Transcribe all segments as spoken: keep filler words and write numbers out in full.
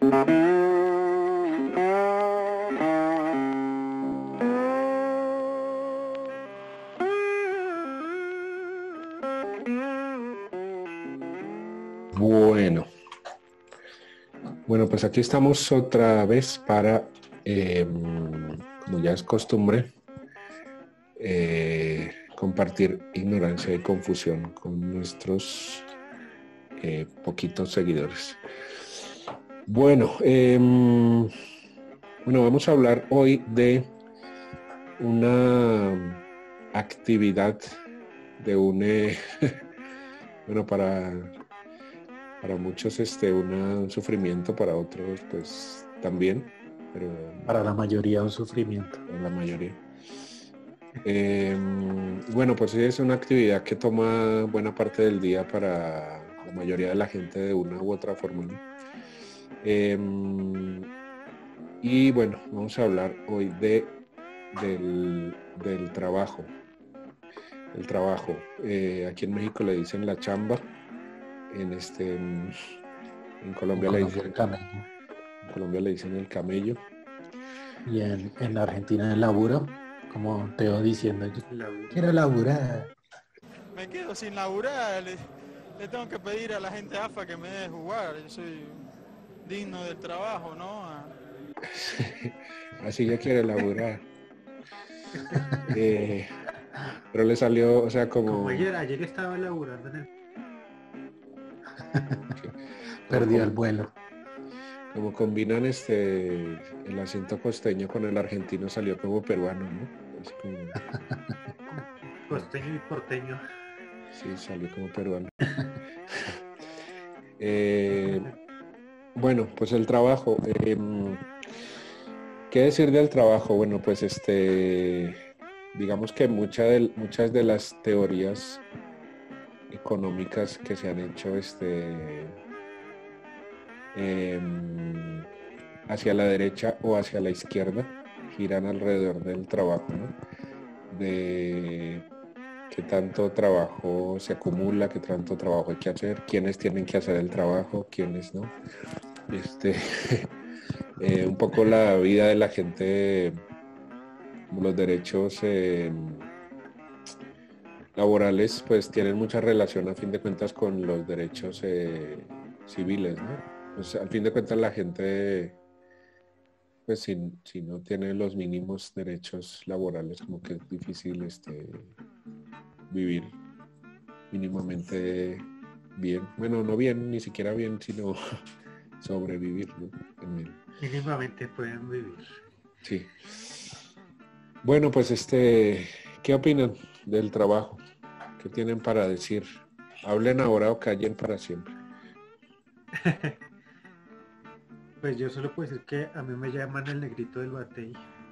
Bueno, bueno, pues aquí estamos otra vez para, eh, como ya es costumbre, eh, compartir ignorancia y confusión con nuestros eh, poquitos seguidores. Bueno, eh, bueno, vamos a hablar hoy de una actividad de un, eh, bueno, para, para muchos este, una, un sufrimiento, para otros pues también, pero para la mayoría un sufrimiento. Para la mayoría. Eh, bueno, pues sí, es una actividad que toma buena parte del día para la mayoría de la gente de una u otra forma, ¿no? Eh, y bueno, vamos a hablar hoy de, del, del trabajo. El trabajo. Eh, aquí en México le dicen la chamba. En este en, en Colombia En le Colombia dicen el camello. en Colombia le dicen el camello. Y en, en Argentina el laburo, como te voy diciendo, yo Laburo. quiero laburar. Me quedo sin laburar, le, le tengo que pedir a la gente AFA que me deje jugar, yo soy digno del trabajo, ¿no? Así ya quiere laburar. Eh, pero le salió, o sea, como... Como ayer, ayer estaba laburando en el... Perdió el como, vuelo. como combinan este el acento costeño con el argentino, salió como peruano, ¿no? Es como, Costeño y porteño. sí, salió como peruano. Eh, bueno, pues el trabajo. Eh, ¿Qué decir del trabajo? Bueno, pues este, digamos que mucha de, muchas de las teorías económicas que se han hecho este, eh, hacia la derecha o hacia la izquierda giran alrededor del trabajo, ¿no? De qué tanto trabajo se acumula, qué tanto trabajo hay que hacer, quiénes tienen que hacer el trabajo, quiénes no. Este, eh, un poco la vida de la gente, los derechos eh, laborales, pues tienen mucha relación a fin de cuentas con los derechos eh, civiles, ¿no? Pues al fin de cuentas la gente, pues si, si no tiene los mínimos derechos laborales, como que es difícil este, vivir mínimamente bien. Bueno, no bien, ni siquiera bien, sino sobrevivir, ¿no? En el... Mínimamente pueden vivir. Sí. Bueno, pues este, ¿qué opinan del trabajo? ¿Qué tienen para decir? Hablen ahora o callen para siempre. Pues yo solo puedo decir que a mí me llaman el negrito del batey.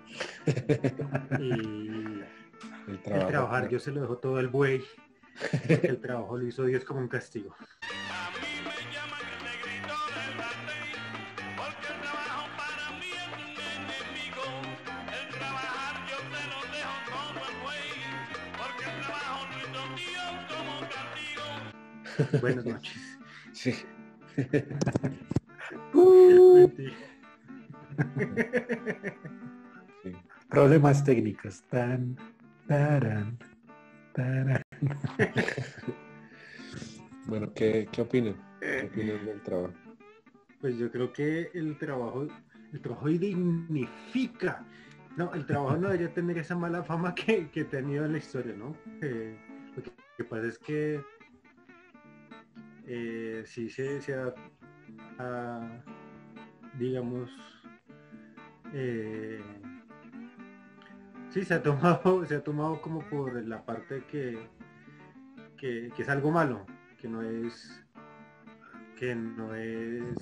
Y El trabajo, el trabajar claro. yo se lo dejo todo al buey. Porque el trabajo lo hizo Dios como un castigo. A mí me llaman el negrito del batey, porque el trabajo para mí es un enemigo. El trabajar yo te lo dejo como el buey, porque el trabajo lo hizo Dios como castigo. Buenas noches. Sí. Uh, Mentira. Sí. problemas técnicos. Tan, taran, taran. Bueno, ¿qué, qué opinan? ¿Qué opinan del trabajo? Pues yo creo que el trabajo, el trabajo dignifica. No, el trabajo no debería tener esa mala fama que, que ha tenido en la historia, ¿no? Eh, lo que, que pasa es que eh, sí se, se ha, ha, digamos, eh, sí se ha tomado, se ha tomado como por la parte que, que, que es algo malo, que no es, que no es,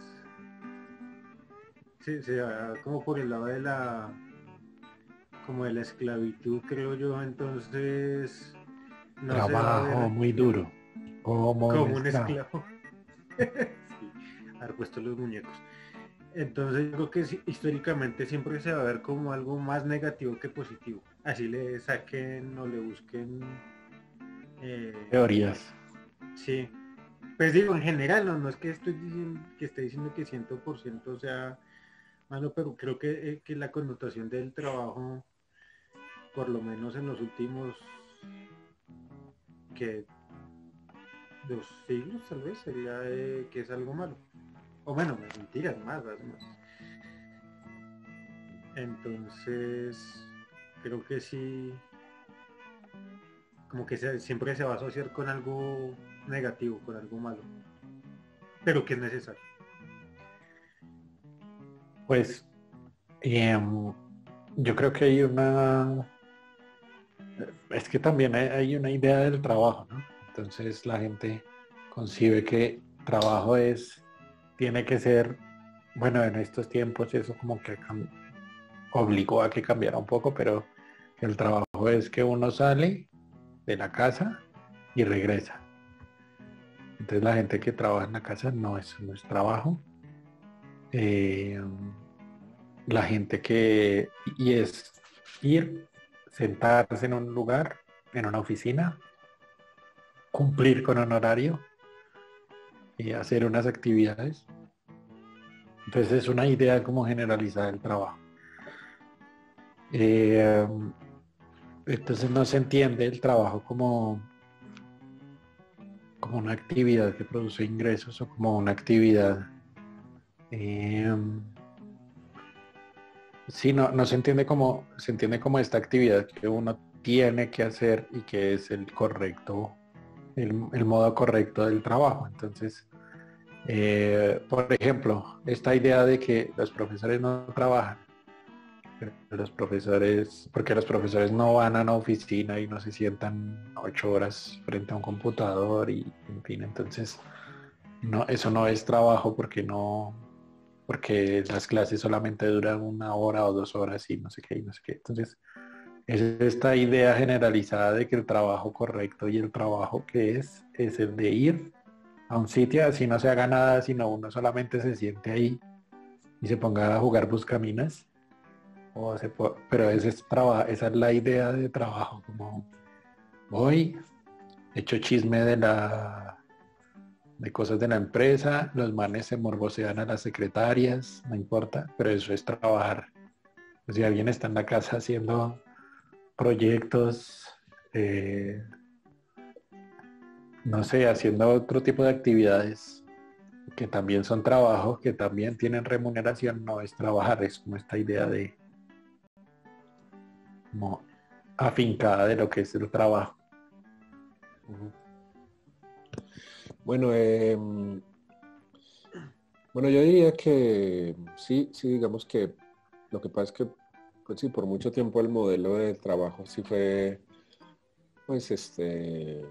sí, se va como por el lado de la, como de la esclavitud, creo yo. Entonces no se va a Trabajo ver muy duro. Como, como un un esclavo. esclavo. Sí, haber puesto los muñecos. Entonces yo creo que sí, históricamente siempre se va a ver como algo más negativo que positivo. Así le saquen o le busquen eh, Teorías. sí, Pues digo, en general, no, no es que estoy diciendo que esté diciendo que cien por ciento sea malo, pero creo que, eh, que la connotación del trabajo, por lo menos en los últimos que dos siglos tal vez, sería eh, que es algo malo. O bueno, mentiras más, además. Entonces, creo que sí, como que se, siempre se va a asociar con algo negativo, con algo malo, pero que es necesario. Pues eh, yo creo que hay una... Es que también hay, hay una idea del trabajo, ¿no? Entonces la gente concibe que trabajo es, tiene que ser, bueno, en estos tiempos eso como que cam- obligó a que cambiara un poco, pero el trabajo es que uno sale de la casa y regresa. Entonces la gente que trabaja en la casa no es, no es trabajo. Eh, la gente que, y es ir, sentarse en un lugar, en una oficina, cumplir con un horario y hacer unas actividades. Entonces es una idea como generalizada del trabajo. Eh, entonces no se entiende el trabajo como, como una actividad que produce ingresos o como una actividad... Eh, sí, no, no se entiende como, se entiende como esta actividad que uno tiene que hacer y que es el correcto, el, el modo correcto del trabajo. Entonces, eh, por ejemplo, esta idea de que los profesores no trabajan, los profesores, porque los profesores no van a una oficina y no se sientan ocho horas frente a un computador y, en fin, entonces, no, eso no es trabajo porque no, porque las clases solamente duran una hora o dos horas y no sé qué y no sé qué. Entonces, es esta idea generalizada de que el trabajo correcto y el trabajo que es, es el de ir a un sitio así no se haga nada, sino uno solamente se siente ahí y se ponga a jugar buscaminas. O se po- pero ese es traba- esa es la idea de trabajo, como voy, echo chisme de la de cosas de la empresa, los manes se morbosean a las secretarias, no importa, pero eso es trabajar. Pues si alguien está en la casa haciendo proyectos, eh, no sé, haciendo otro tipo de actividades que también son trabajo, que también tienen remuneración, no es trabajar, es como esta idea de como afincada de lo que es el trabajo. Bueno, eh, bueno, yo diría que sí, sí, digamos que lo que pasa es que, pues sí, por mucho tiempo el modelo de trabajo sí fue, pues, este,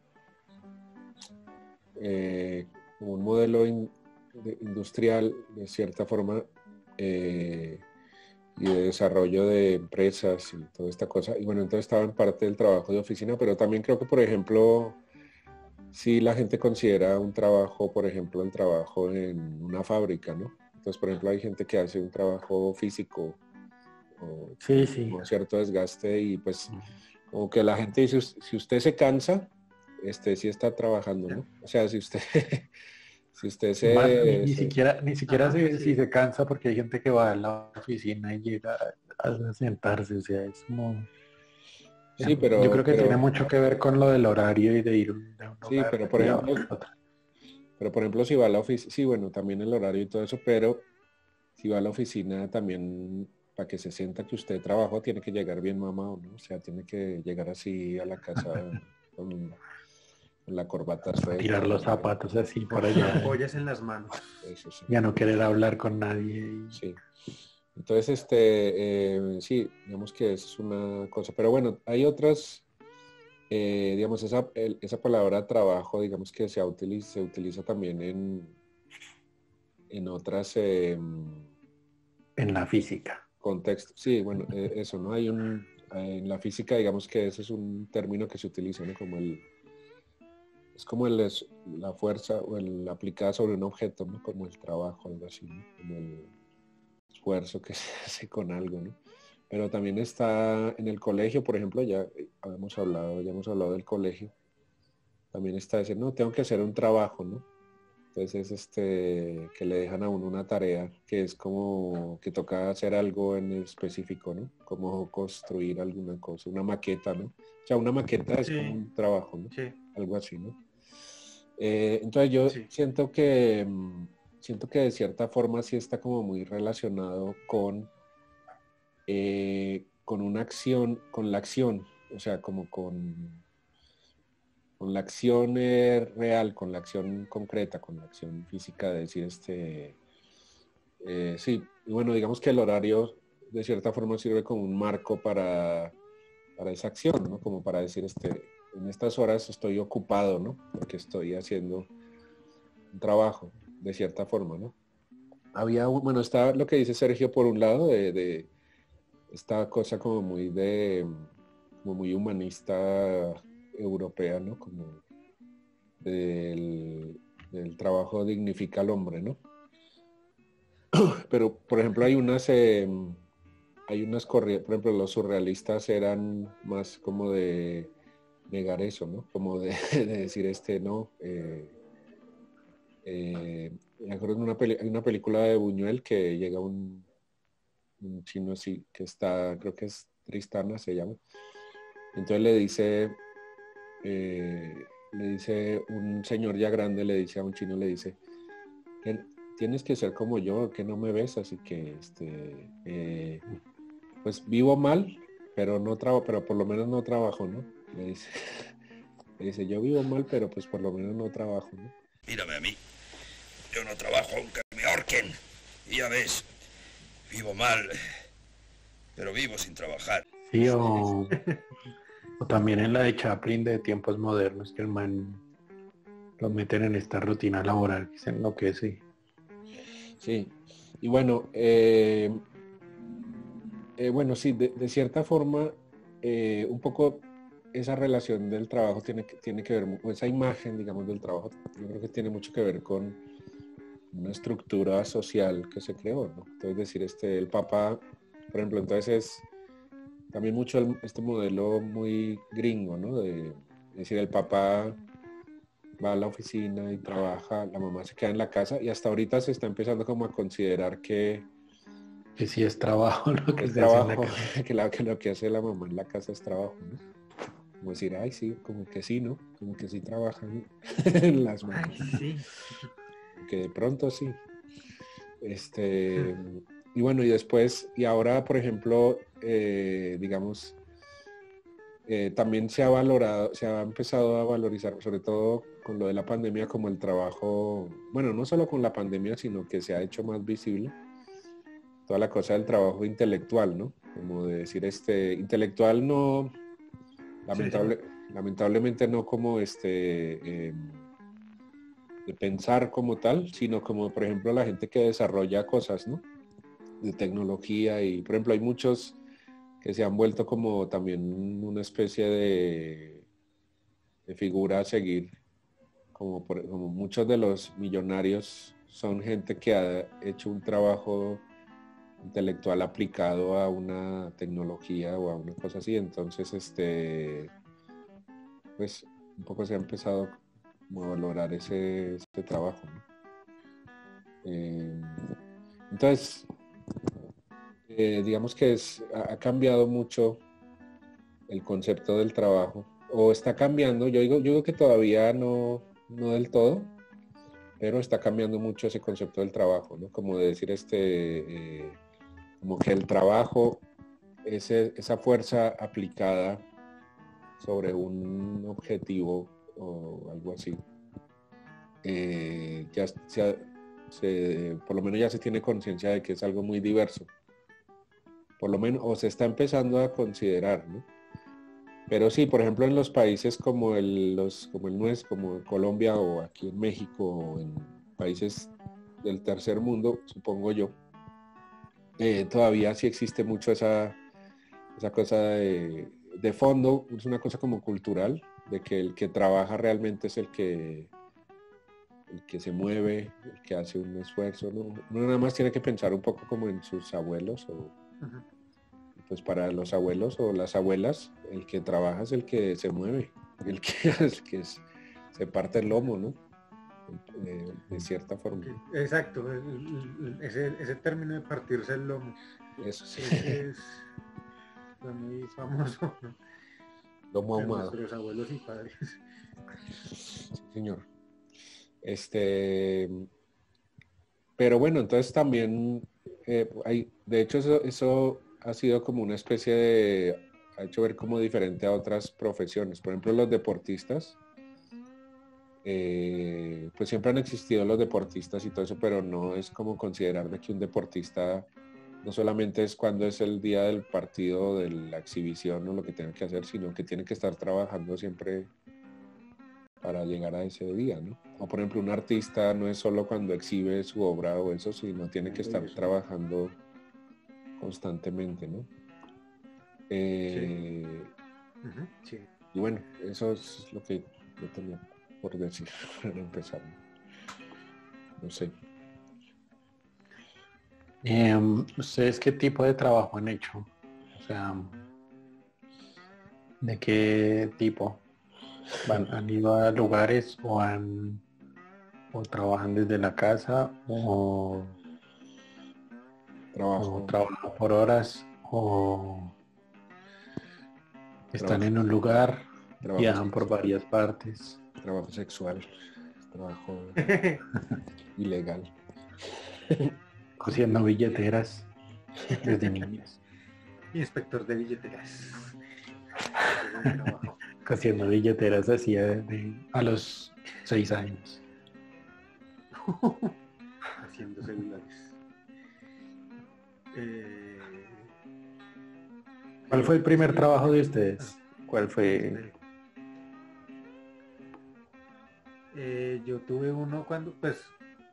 eh, como un modelo in- de- industrial, de cierta forma, eh, y de desarrollo de empresas y toda esta cosa. Y bueno, entonces estaba en parte del trabajo de oficina, pero también creo que, por ejemplo, si la gente considera un trabajo, por ejemplo, el trabajo en una fábrica, ¿no? Entonces, por ejemplo, hay gente que hace un trabajo físico o Sí, sí. con cierto desgaste y pues como que la gente dice, si usted se cansa, este sí está trabajando, ¿no? O sea, si usted, si usted Más, ni, se, ni se- siquiera, ni siquiera Ajá, se- sí. si se cansa porque hay gente que va a la oficina y llega a, a sentarse, o sea, es como... sí, Yo pero, creo que tiene pero, mucho que ver con lo del horario y de ir de un sí, lugar pero por y a ejemplo, otro. pero por ejemplo, si va a la oficina, sí, bueno, también el horario y todo eso, pero si va a la oficina también para que se sienta que usted trabajó, tiene que llegar bien mamado, ¿no? O sea, tiene que llegar así a la casa con, con la corbata A tirar suelta, los zapatos así por Con las allá ampollas en las manos. eso sí, y a no querer hablar con nadie. y- sí. Entonces, este, eh, sí, digamos que es una cosa, pero bueno, hay otras, eh, digamos, esa, el- esa palabra trabajo, digamos que se utiliza, se utiliza también en, en otras eh, en la física. contextos. Sí, bueno, eh, eso, ¿no? Hay un, en la física, digamos que ese es un término que se utiliza, ¿no? Como el, es como el, es- la fuerza o el aplicada sobre un objeto, ¿no? Como el trabajo, algo así, ¿no? Como el esfuerzo que se hace con algo, ¿no? Pero también está en el colegio, por ejemplo, ya hemos hablado, ya hemos hablado del colegio. también está decir, no, tengo que hacer un trabajo, ¿no? Entonces, este, que le dejan a uno una tarea que es como que toca hacer algo en específico, ¿no? Como construir alguna cosa, una maqueta, ¿no? O sea, una maqueta es Sí. como un trabajo, ¿no? Sí, Algo así, ¿no? Eh, entonces yo sí. siento que, mm, siento que de cierta forma sí está como muy relacionado con, eh, con una acción, con la acción, o sea, como con con la acción eh, real, con la acción concreta, con la acción física de decir, este, eh, sí, y bueno, digamos que el horario de cierta forma sirve como un marco para, para esa acción, ¿no? Como para decir, este, en estas horas estoy ocupado, ¿no? Porque estoy haciendo un trabajo, de cierta forma, ¿no? Había, un- bueno, está lo que dice Sergio por un lado, de, de esta cosa como muy de, como muy humanista europea, ¿no? Como del, del trabajo dignifica al hombre, ¿no? Pero, por ejemplo, hay unas, eh, hay unas corrientes, por ejemplo, los surrealistas eran más como de negar eso, ¿no? Como de, de decir, este, no. Eh, eh, me acuerdo de una, peli- hay una película de Buñuel que llega un, un chino así, que está, creo que es Tristana, se llama. Entonces le dice, eh, le dice un señor ya grande, le dice a un chino, le dice, que tienes que ser como yo, que no me ves, así que este, eh, pues vivo mal, pero no trabajo, pero por lo menos no trabajo, ¿no? Le dice, le dice, yo vivo mal, pero pues por lo menos no trabajo, ¿no? Mírame a mí. Yo no trabajo aunque me ahorquen. Y ya ves, vivo mal, pero vivo sin trabajar. Sí, o, o también en la de Chaplin de tiempos modernos, que el man lo meten en esta rutina laboral que se enloquece. Sí, y bueno, eh, eh, bueno, sí, de, de cierta forma, eh, un poco esa relación del trabajo tiene que, tiene que ver, mu- o esa imagen, digamos, del trabajo, yo creo que tiene mucho que ver con una estructura social que se creó, ¿no? Entonces decir, este, el papá, por ejemplo, entonces es también mucho el- este modelo muy gringo, ¿no? De, decir, el papá va a la oficina y trabaja, la mamá se queda en la casa y hasta ahorita se está empezando como a considerar que Que sí es trabajo lo que es se hace en la trabajo, casa. que, la- que lo que hace la mamá en la casa es trabajo, ¿no? Como decir, ay, sí, como que sí, ¿no? Como que sí trabajan en las Ay, mamás, sí. que de pronto sí. Este, y bueno, y después, y ahora, por ejemplo, eh, digamos, eh, también se ha valorado, se ha empezado a valorizar, sobre todo con lo de la pandemia, como el trabajo, bueno, no solo con la pandemia, sino que se ha hecho más visible toda la cosa del trabajo intelectual, ¿no? Como de decir, este, intelectual no, lamentable, lamentablemente no como este, eh, de pensar como tal, sino como, por ejemplo, la gente que desarrolla cosas, ¿no? De tecnología y, por ejemplo, hay muchos que se han vuelto como también una especie de, de figura a seguir, como, por, como muchos de los millonarios son gente que ha hecho un trabajo intelectual aplicado a una tecnología o a una cosa así, entonces este, pues un poco se ha empezado como a valorar ese, ese trabajo, ¿no? Eh, entonces, eh, digamos que es, ha, ha cambiado mucho el concepto del trabajo, o está cambiando, yo digo, yo digo que todavía no, no del todo, pero está cambiando mucho ese concepto del trabajo, ¿no? Como de decir, este, eh, como que el trabajo, ese, esa fuerza aplicada sobre un objetivo o algo así, eh, ya se, ha- se- por lo menos ya se tiene conciencia de que es algo muy diverso, por lo menos, o se está empezando a considerar, ¿no? Pero sí, por ejemplo, en los países como el, los, como el nuestro, como Colombia o aquí en México o en países del tercer mundo, supongo yo, eh, todavía sí existe mucho esa, esa cosa de, de fondo, es una cosa como cultural, de que el que trabaja realmente es el que, el que se mueve, el que hace un esfuerzo, ¿no? Uno nada más tiene que pensar un poco como en sus abuelos o Ujú. pues para los abuelos o las abuelas, el que trabaja es el que se mueve, el que, el que es se parte el lomo, ¿no? De, de cierta forma. Exacto, el- el- ese, ese término de partirse el lomo. Eso sí, Ese es fue muy famoso, ¿no? lomo De ahumado. nuestros abuelos y padres. Sí, señor. Este, pero bueno, entonces también eh, hay, de hecho eso, eso ha sido como una especie de, ha hecho ver como diferente a otras profesiones. Por ejemplo, los deportistas, eh, pues siempre han existido los deportistas y todo eso, pero no es como considerar de que un deportista no solamente es cuando es el día del partido, de la exhibición o lo que tenga que hacer, sino que tiene que estar trabajando siempre para llegar a ese día, ¿no? O por ejemplo, un artista no es solo cuando exhibe su obra o eso, sino tiene que estar trabajando constantemente, ¿no? Eh, Ujú, sí. Y bueno, eso es lo que yo tenía por decir para empezar. No sé. Em, ¿ustedes qué tipo de trabajo han hecho? O sea, ¿de qué tipo? ¿Van, han ido a lugares o han o trabajan desde la casa o, o Trabajo, trabajan por horas o están trabajo, en un lugar, trabajo, viajan por varias partes? trabajo sexual, trabajo ilegal. Cosiendo billeteras desde niños. Inspector de billeteras. Qué buen trabajo. Cosiendo billeteras hacía de, a los seis años. Haciendo celulares. Eh, ¿Cuál fue el primer trabajo de ustedes? ¿Cuál fue? Eh, yo tuve uno cuando, pues,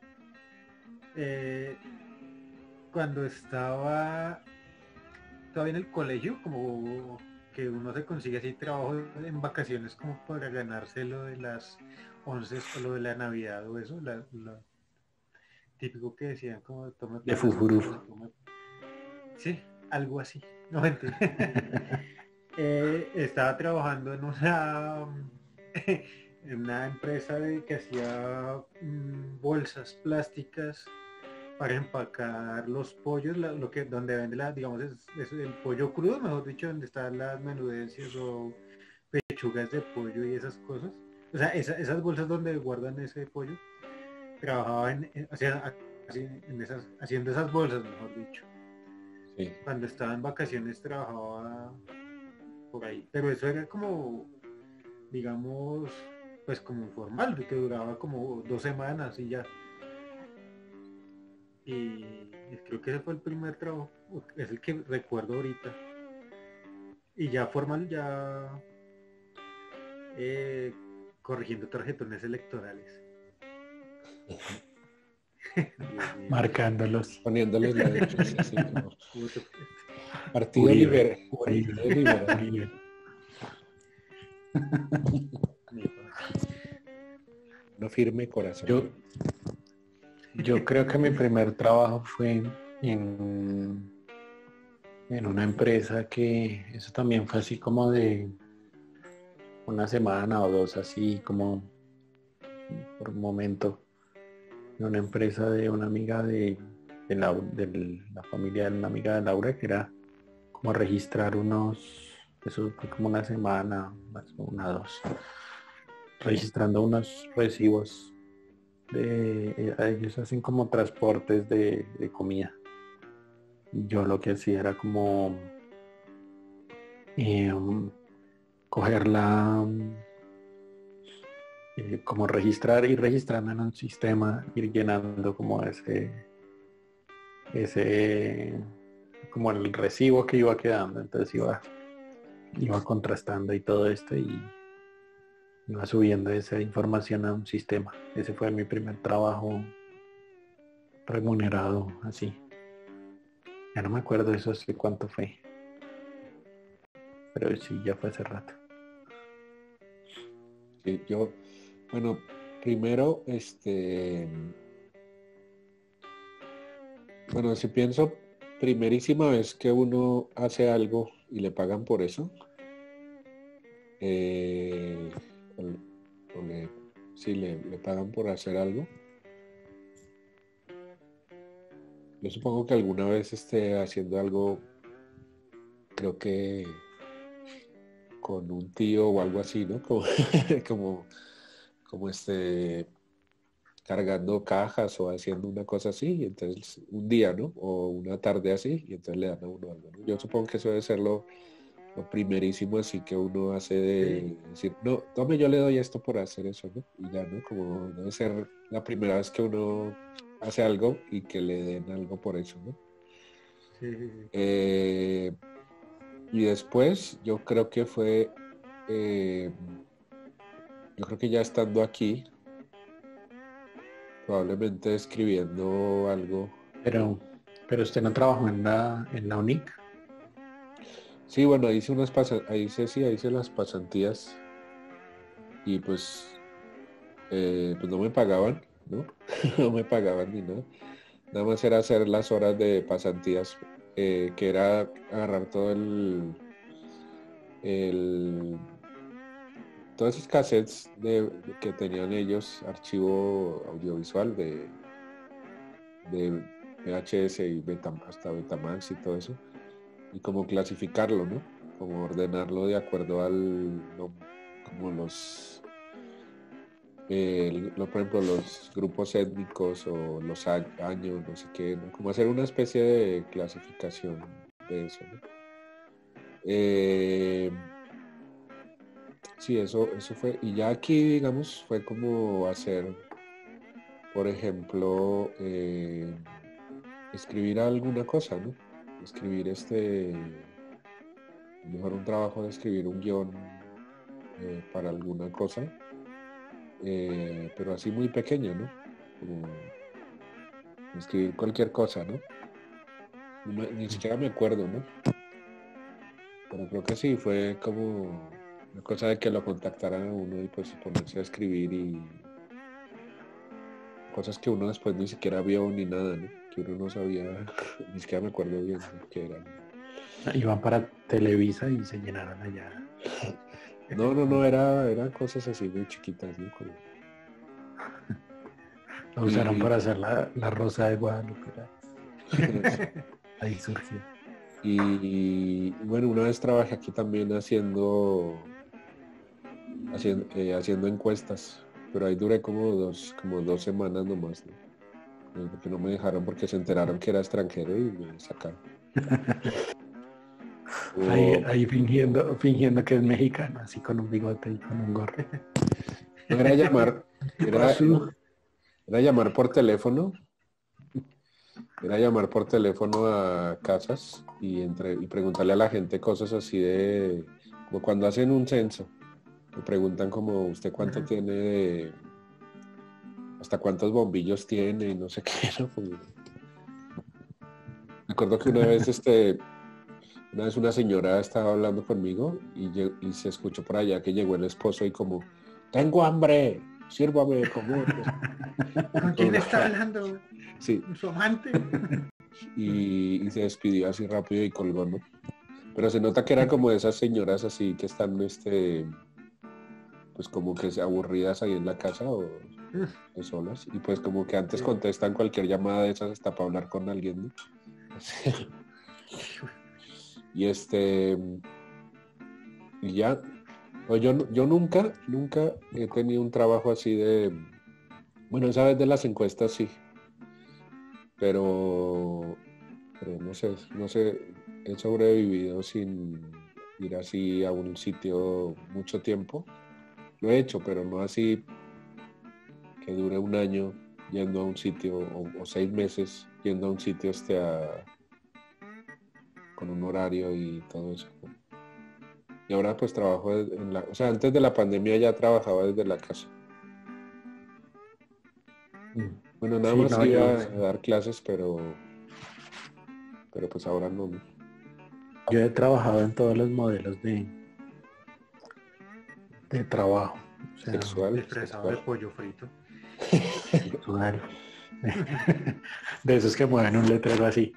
eh, cuando estaba todavía en el colegio, como que uno se consigue así trabajo en vacaciones como para ganarse lo de las once o lo de la Navidad o eso, la, la- típico que decían como tome De para fufuruf. nosotros, tome- sí, algo así. No mentira. Eh, estaba trabajando en una en una empresa de- que hacía mm, bolsas plásticas para empacar los pollos, la- lo que donde vende la, digamos, es, es el pollo crudo, mejor dicho, donde están las menudencias o pechugas de pollo y esas cosas. O sea, esa- esas bolsas donde guardan ese pollo, trabajaba en, en- o sea, así, en esas, haciendo esas bolsas, mejor dicho. Sí. Cuando estaba en vacaciones trabajaba por ahí, pero eso era como, digamos, pues como informal, de que duraba como dos semanas y ya. Y creo que ese fue el primer trabajo, es el que recuerdo ahorita. Y ya formal, ya eh, corrigiendo tarjetones electorales. Dios mío. Marcándolos. Poniéndoles la X así como Puto. Partido Uribe, Liberal. Uribe, Partido Liberal. Uribe. Mi padre. No firme corazón. Yo, yo creo que mi primer trabajo fue en, en una empresa que eso también fue así como de una semana o dos, así como por un momento, en una empresa de una amiga de, de, la, de la familia de una amiga de Laura, que era como registrar unos, eso fue como una semana, más o una dos, registrando unos recibos de, eh, ellos hacen como transportes de, de comida. Y yo lo que hacía era como eh, um, cogerla, eh, como registrar y registrando en un sistema, ir llenando como ese, ese, como el recibo que iba quedando. Entonces iba, iba contrastando y todo esto y iba subiendo esa información a un sistema. Ese fue mi primer trabajo remunerado así. Ya no me acuerdo eso hace cuánto fue. Pero sí, ya fue hace rato. Sí, yo, bueno, primero, este, bueno, si pienso, primerísima vez que uno hace algo y le pagan por eso, eh, o, o le sí, le, le pagan por hacer algo. Yo supongo que alguna vez esté haciendo algo, creo que con un tío o algo así, ¿no? Como, como, como este, cargando cajas o haciendo una cosa así, y entonces un día, ¿no? O una tarde así, y entonces le dan a uno algo, ¿no? Yo supongo que eso debe ser lo, lo primerísimo así que uno hace de Sí. decir, no, tome, yo le doy esto por hacer eso, ¿no? Y ya, ¿no? Como debe ser la primera vez que uno hace algo y que le den algo por eso, ¿no? Sí, sí, sí. Eh, y después yo creo que fue, eh, yo creo que ya estando aquí, probablemente escribiendo algo. Pero, pero usted no trabajó en la, en la U N I C. Sí, bueno, hice unas pasa- ahí hice, sí, ahí hice las pasantías y pues, eh, pues no me pagaban, ¿no? No me pagaban ni nada. Nada más era hacer las horas de pasantías, eh, que era agarrar todo el, el todos esos cassettes de, de que tenían ellos, archivo audiovisual de, de V H S y Beta, hasta Betamax y todo eso, y como clasificarlo, ¿no? Como ordenarlo de acuerdo al, no, como los, eh, lo, por ejemplo, los grupos étnicos o los a- años, no sé qué, ¿no? Como hacer una especie de clasificación de eso, ¿no? Eh, sí, eso, eso fue, y ya aquí, digamos, fue como hacer, por ejemplo, eh, escribir alguna cosa, ¿no? Escribir este, mejor un trabajo de escribir un guión, eh, para alguna cosa, eh, pero así muy pequeño, ¿no? Como escribir cualquier cosa, ¿no? No me- ni siquiera me acuerdo, ¿no? Pero creo que sí, fue como una cosa de que lo contactaran a uno y pues ponerse a escribir y cosas que uno después ni siquiera vio ni nada, ¿no? Que uno no sabía, ni siquiera me acuerdo bien de qué era, ¿no? Iban para Televisa y se llenaron allá. No, no, no, era, eran cosas así muy chiquitas, ¿no? Como- Lo usaron y, para hacer la, la Rosa de Guadalupe. Ahí surgió. y, y, bueno, una vez trabajé aquí también haciendo, haciendo, eh, haciendo encuestas, pero ahí duré como dos, como dos semanas nomás, ¿no? Eh, Porque no me dejaron porque se enteraron que era extranjero y me sacaron. Ahí, O, ahí fingiendo, fingiendo que es mexicano, así con un bigote y con un gorro. no era llamar, ¿Qué era, pasó? era llamar por teléfono. Era llamar por teléfono a casas y, entre, y preguntarle a la gente cosas así de, como cuando hacen un censo, me preguntan como usted cuánto Ajá. tiene de, hasta cuántos bombillos tiene y no sé qué, ¿no? Como- me acuerdo que una vez, este, una vez una señora estaba hablando conmigo y, lle- y se escuchó por allá que llegó el esposo y como, tengo hambre, sírvame de comer. ¿Con quién está hablando? Sí, ¿Su amante? y, y se despidió así rápido y colgó, ¿no? Pero se nota que era como de esas señoras así que están, este, pues como que se aburridas ahí en la casa o, o solas. Y pues como que antes Sí. contestan cualquier llamada de esas hasta para hablar con alguien, ¿no? Y este, y ya, o yo, nu- yo nunca, nunca he tenido un trabajo así de, bueno, esa vez de las encuestas sí, pero, pero no sé, no sé, he sobrevivido sin ir así a un sitio mucho tiempo. Lo he hecho, pero no así que dure un año yendo a un sitio o, o seis meses yendo a un sitio este a- con un horario y todo eso. Y ahora pues trabajo de- en la, o sea, antes de la pandemia ya trabajaba desde la casa. Bueno, nada Sí, más no, iba yo, a dar clases, pero, pero pues ahora no, ¿no? yo he trabajado en todos los modelos de, de trabajo. O sea, Sexual, Disfrazado de sexual. pollo frito. sexual. De esos que mueven un letrero así.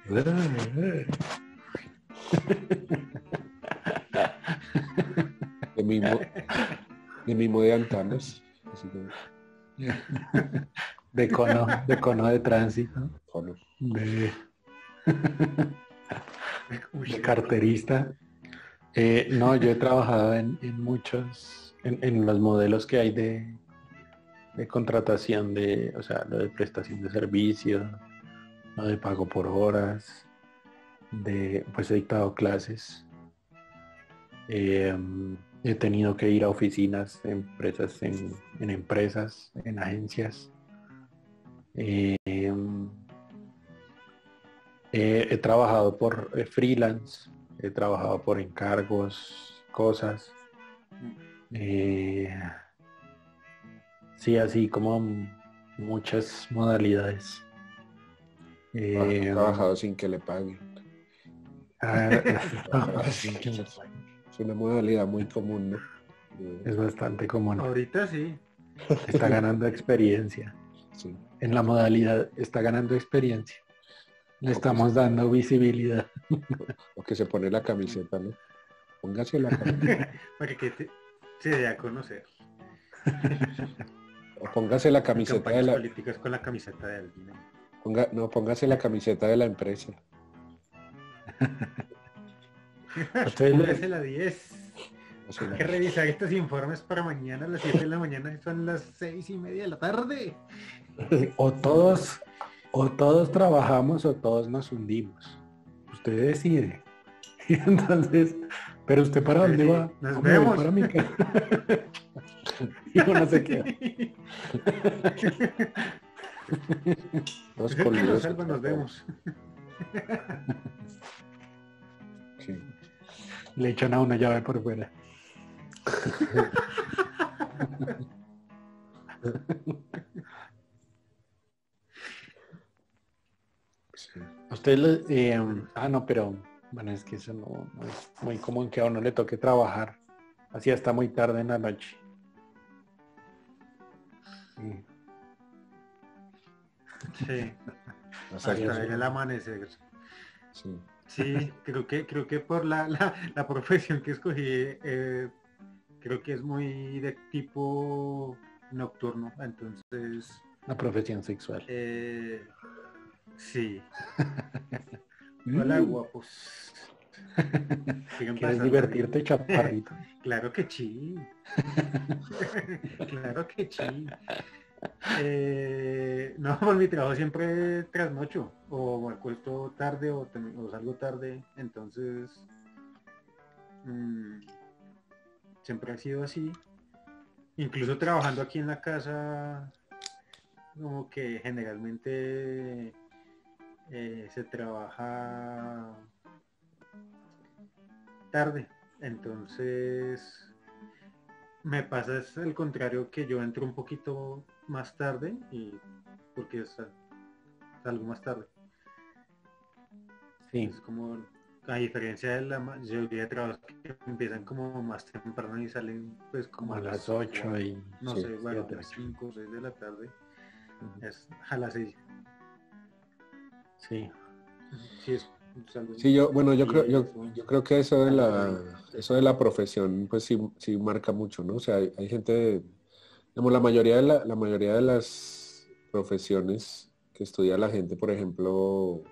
De mimo, de mimo de antanas. Así que, De cono, de cono de tránsito, Cono. de, Uy, de carterista. Eh, no, yo he trabajado en, en muchos, en, en los modelos que hay de, de contratación de, o sea, lo de prestación de servicio, lo de pago por horas, de, pues he dictado clases. Eh, he tenido que ir a oficinas, empresas, en, en empresas, en agencias. Eh, he, he trabajado por eh, freelance, he trabajado por encargos, cosas. Eh, sí, así como muchas modalidades. He Eh, trabajado sin que le paguen. ah, Es una modalidad muy común, ¿no? es bastante común. ahorita sí. Está ganando experiencia. Sí. En la modalidad está ganando experiencia. Le estamos dando visibilidad. O que se pone la camiseta, ¿no? Póngase la camiseta. Para que te- se dé a conocer. O póngase la En camiseta de campañas la. políticas con la camiseta de alguien. ¿no? Ponga, no, póngase la camiseta de la empresa. Ustedes le- Póngase la diez. O sea, Hay que revisar estos informes para mañana a las siete de la mañana, son las seis y media de la tarde. O todos, o todos trabajamos o todos nos hundimos. Usted decide. Y entonces, pero usted para dónde va? Nos "No, me voy vemos". para mi casa. Y uno se queda. dos Es el que nos coludos salva, nos vemos. Sí. Le echan a una llave por fuera. Sí. Usted le- eh, ah no, pero bueno, es que eso no, no es muy común que a uno le toque trabajar así hasta muy tarde en la noche. Sí. Sí, O sea, que- hasta ver el amanecer. sí. Sí, creo que, creo que por la, la, la profesión que escogí, eh, creo que es muy de tipo nocturno, entonces, Una profesión sexual. eh, sí. Hola, Mm. guapos. Sigan ¿Quieres pasando divertirte, bien. chaparrito? Claro que sí. Claro que sí. Eh, no, por mi trabajo siempre trasnocho o me acuesto tarde o, tem- o salgo tarde, entonces mm, siempre ha sido así. Incluso trabajando aquí en la casa, como que generalmente eh, se trabaja tarde, entonces me pasa es al contrario, que yo entro un poquito más tarde y porque sal- salgo más tarde. Sí. Es como, a diferencia de la mayoría de trabajos que empiezan como más temprano y salen pues como Como a las ocho y no sí, sé, bueno, siete, a las ocho. cinco o seis de la tarde, Ujú. es a las seis. Sí. Sí, es, salgo Sí, yo, bueno, yo creo, yo, diez o- yo creo que eso de la, Algo eso de la profesión, pues sí, sí marca mucho, ¿no? O sea, hay, hay gente, digamos, la mayoría de la, la mayoría de las profesiones que estudia la gente, por ejemplo,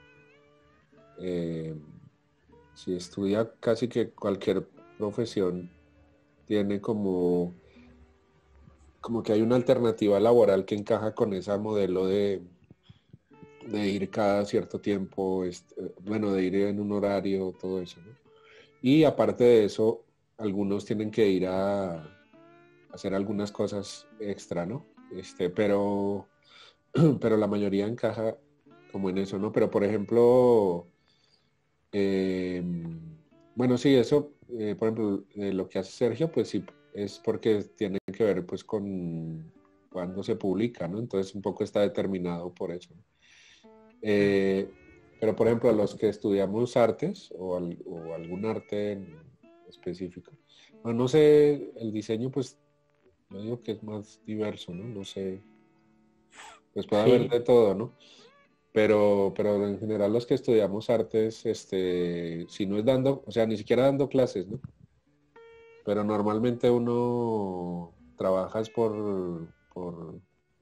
eh, si estudia casi que cualquier profesión, tiene como, como que hay una alternativa laboral que encaja con ese modelo de, de ir cada cierto tiempo, este, bueno, de ir en un horario, todo eso, ¿no? Y aparte de eso, algunos tienen que ir a hacer algunas cosas extra, ¿no? Este, pero, pero la mayoría encaja como en eso, ¿no? Pero por ejemplo, eh, bueno, sí, eso, eh, por ejemplo, eh, lo que hace Sergio, pues sí, es porque tiene que ver pues con cuándo se publica, ¿no? Entonces un poco está determinado por eso, ¿no? Eh, pero por ejemplo, los que estudiamos artes o, al- o algún arte en específico, bueno, no sé, el diseño pues yo digo que es más diverso, ¿no? No sé, pues puede haber Sí. de todo, ¿no? Pero, pero en general los que estudiamos artes, este, si no es dando, o sea, ni siquiera dando clases, ¿no? Pero normalmente uno trabajas por, por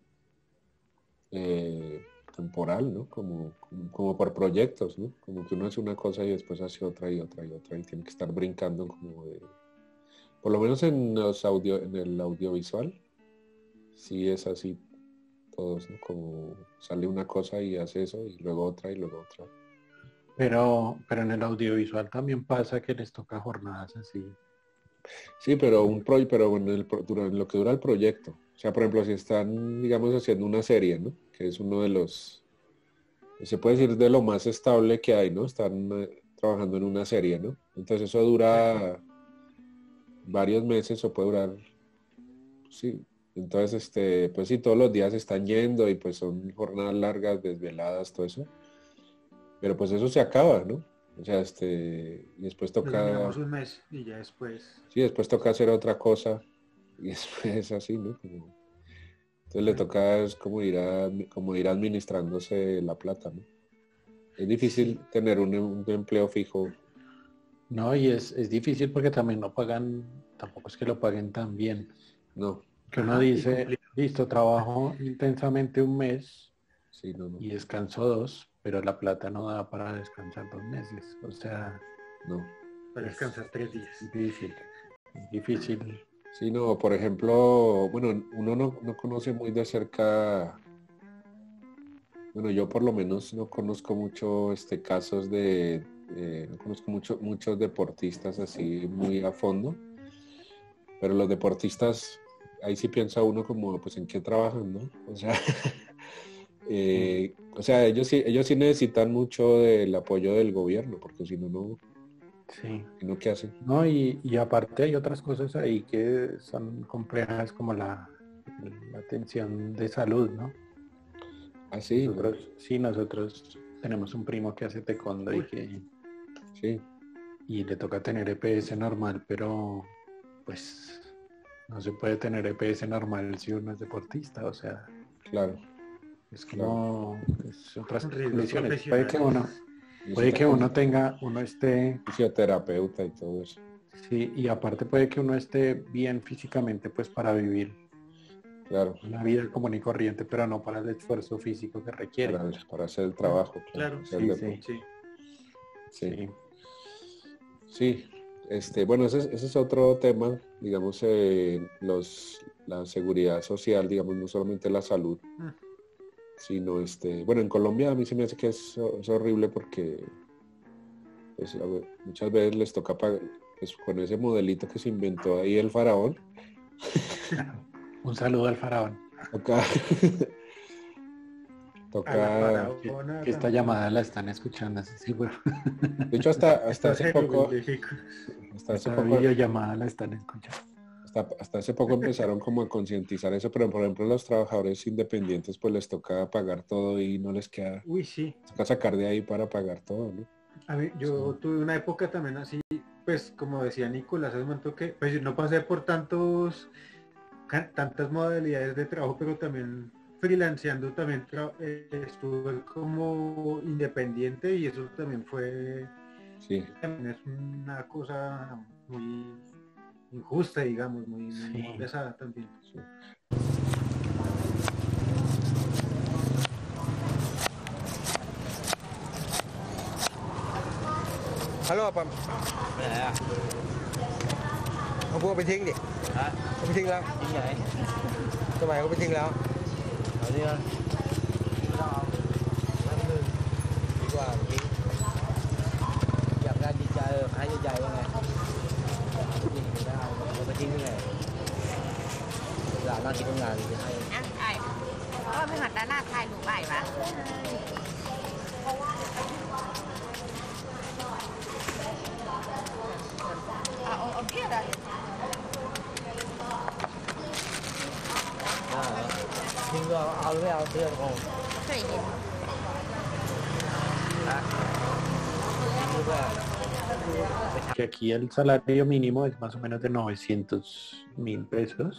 eh, temporal, ¿no? Como, como, como por proyectos, ¿no? Como que uno hace una cosa y después hace otra y otra y otra y tiene que estar brincando como de... Por lo menos en los audio, en el audiovisual, sí es así todos, ¿no? Como sale una cosa y hace eso y luego otra y luego otra. Pero, pero en el audiovisual también pasa que les toca jornadas así. Sí, pero un pro, pero en, el, pro- dura- en lo que dura el proyecto. O sea, por ejemplo, si están, digamos, haciendo una serie, ¿no? Que es uno de los, se puede decir de lo más estable que hay, ¿no? Están eh, trabajando en una serie, ¿no? Entonces eso dura varios meses o puede durar, sí. Entonces, este, pues sí, todos los días están yendo y pues son jornadas largas, desveladas, todo eso. Pero pues eso se acaba, ¿no? O sea, este, y después toca, Terminamos un mes y ya después. sí, después toca hacer otra cosa y después así, ¿no? Como- entonces le toca es como ir a, como ir administrándose la plata, ¿no? Es difícil Sí. tener un, un empleo fijo, No, y es, es difícil porque también no pagan, tampoco es que lo paguen tan bien. no, Que uno Ajá, y dice, cumplir. listo, trabajo intensamente un mes sí, no, no, y descanso dos, pero la plata no da para descansar dos meses. O sea, no. Para es descansar tres días. difícil, es difícil. Sí, no, por ejemplo, bueno, uno no, no conoce muy de cerca, bueno, yo por lo menos no conozco mucho este casos de, eh, no conozco mucho, muchos deportistas así muy a fondo, pero los deportistas, ahí sí piensa uno como, pues, ¿en qué trabajan, no? O sea, eh, o sea, ellos sí, ellos sí necesitan mucho del apoyo del gobierno, porque si no, no, Sí. si no, ¿qué hacen? No, y, y aparte hay otras cosas ahí que son complejas como la, la atención de salud, ¿no? Así, ¿no? Nosotros, sí, nosotros tenemos un primo que hace taekwondo y Uy. que Sí, y le toca tener E P S normal, pero pues no se puede tener E P S normal si uno es deportista, o sea, claro. es como es otras Riesgos condiciones. Puede que uno, Necesita puede que como uno tenga, uno esté, fisioterapeuta y todo eso. sí, y aparte puede que uno esté bien físicamente, pues para vivir Claro, una vida común y corriente, pero no para el esfuerzo físico que requiere. para, para hacer el trabajo, Claro, hacer sí, deporte. sí, Sí. Sí, sí. sí. Este, bueno, ese, es- ese es otro tema, digamos, eh, los, la seguridad social, digamos, no solamente la salud, Mm. sino, este, bueno, en Colombia a mí se me hace que es, es horrible porque pues, a ver, muchas veces les toca pagar, pues, con ese modelito que se inventó ahí el faraón, Un saludo al faraón. toca, A la toca, Que, faraona que esta también. llamada la están escuchando, así sí, bueno. de hecho hasta, hasta Estos hace poco, jeroglíficos. hasta hace Esta poco videollamada la están escuchando. Hasta, hasta hace poco empezaron como a concientizar eso, pero por ejemplo los trabajadores independientes pues les toca pagar todo y no les queda, Uy, sí. toca sacar de ahí para pagar todo, ¿no? A mí, yo tuve una época también así, pues como decía Nicolás, hace un momento que pues no pasé por tantos ca- tantas modalidades de trabajo, pero también freelanceando también tra- eh, estuve como independiente y eso también fue, Sí, también es una cosa muy injusta, digamos, muy, muy Sí. pesada también. sí. ฮัลโหลปั๊มไปไหนอ่ะเอาพวกไปทิ้งดิฮะเอาไปทิ้งแล้วทิ้งไหนสมัยเขาไปทิ้งแล้วแถวนี้นะไม่ต้องเอาแป๊บนึงดีกว่าทิ้งอยากได้ดีใจเออให้ดีใจว่าไงนี่ไม่ได้เอาไปทิ้งยังไงเวลานั่งกินทำงานจะให้อ่ะไอ้ก็ไม่หัดด้านหน้าถ่ายหนูไปปะเอาเอาเอาเพี้ยอะไรอ่าทิ้งก็เอาหรือไม่เอาเพื่อนคงเคยเห็นนะทิ้งหรือเปล่า Que aquí el salario mínimo es más o menos de novecientos mil pesos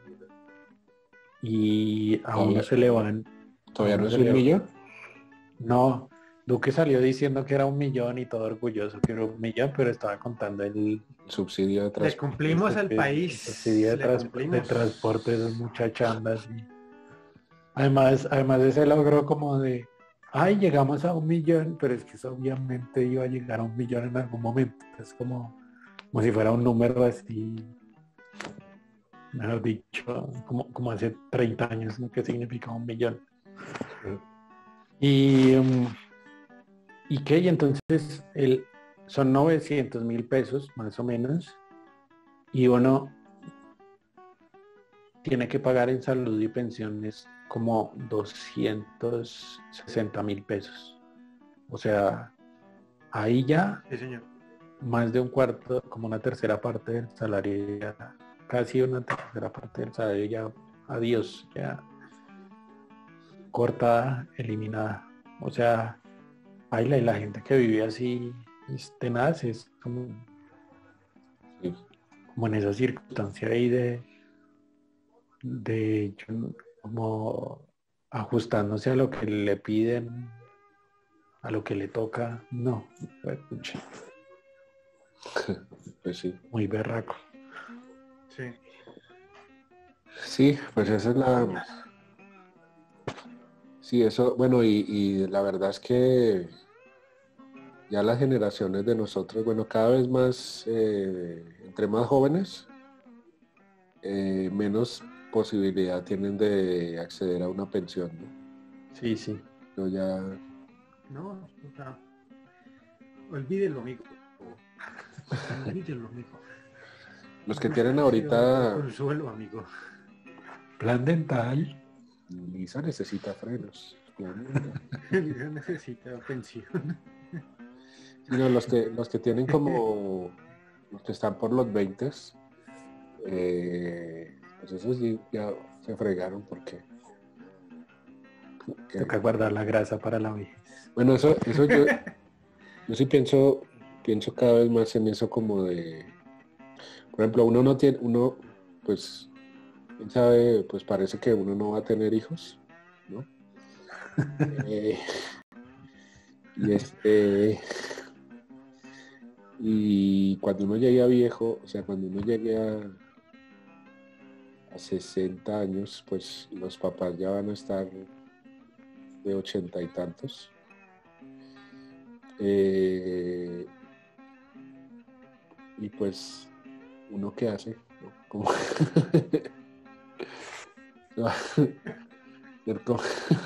y a uno se le van. ¿Todavía a no uno es se un le- millón? No, Duque salió diciendo que era un millón y todo orgulloso que era un millón, pero estaba contando el, subsidio de Le transporte. cumplimos al El país. subsidio de, le trans- cumplimos. de transporte de muchas chandas. y- Además, además ese logro como de, ay, llegamos a un millón, pero es que eso obviamente iba a llegar a un millón en algún momento. Es como, como si fuera un número así, mejor dicho, como, como hace treinta años, ¿no? ¿Qué significa un millón? Y, um, ¿y qué? Y entonces el, son novecientos mil pesos, más o menos, y uno tiene que pagar en salud y pensiones como doscientos sesenta mil pesos. O sea, ahí ya Sí, señor. más de un cuarto, como una tercera parte del salario, ya, casi una tercera parte del salario ya, adiós, ya cortada, eliminada. O sea, baila y la gente que vive así es tenaz, es como, Sí. como en esa circunstancia ahí de, de yo no- como ajustándose a lo que le piden, a lo que le toca, no, fue, pucha, Pues sí. muy berraco. Sí. Sí, pues esa es la... Sí, eso, bueno, y, y la verdad es que ya las generaciones de nosotros, bueno, cada vez más, eh, entre más jóvenes, eh, menos posibilidad tienen de acceder a una pensión, ¿no? Sí, sí. Yo ya, No, o sea, olvídelo, amigo. Olvídelo, amigo. los que tienen ahorita, Consuelo, amigo. Plan dental. Lisa necesita frenos. Elisa necesita pensión. Sino los que, los que tienen como, los que están por los veinte, eh, pues esos sí ya se fregaron porque... que- Toca guardar la grasa para la vejez. bueno, eso, eso yo, yo sí pienso, pienso cada vez más en eso como de, por ejemplo, uno no tiene, uno, pues, quién sabe, pues parece que uno no va a tener hijos, ¿no? Eh, y este, y cuando uno llegue a viejo, o sea, cuando uno llegue a, a sesenta años, pues los papás ya van a estar de ochenta y tantos. Eh, y pues, ¿uno qué hace? ¿No? Como... ser como-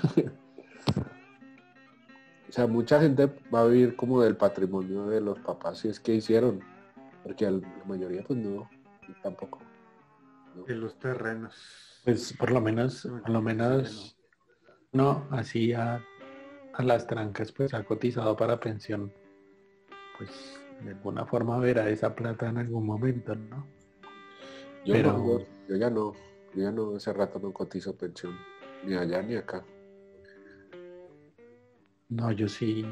o sea, mucha gente va a vivir como del patrimonio de los papás si es que hicieron, porque al- la mayoría pues no, tampoco. ¿no? De los terrenos. Pues por lo menos, por lo menos, no, así a, a las trancas, pues ha cotizado para pensión. Pues de alguna forma verá esa plata en algún momento, ¿no? Yo, Pero- no, yo, yo ya no, yo ya no, hace rato no cotizo pensión, ni allá ni acá. No, yo sí.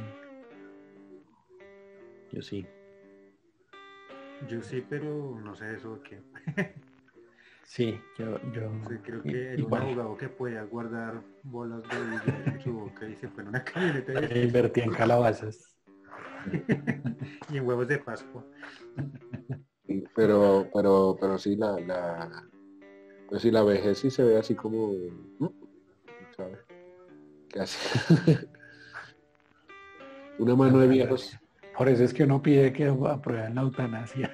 Yo sí. Yo sí, pero no sé eso de qué. Sí, yo, yo Sí, creo que era un igual. abogado que podía guardar bolas de billar en su boca y se fue en una camioneta de- Eh, Invertí en calabazas. y en huevos de Pascua. Sí, Pero, pero, pero sí la, la, pues sí la vejez sí se ve así como, ¿no? ¿sabes? ¿Qué hace? Una mano de viejos. Por eso es que uno pide que aprueben la eutanasia.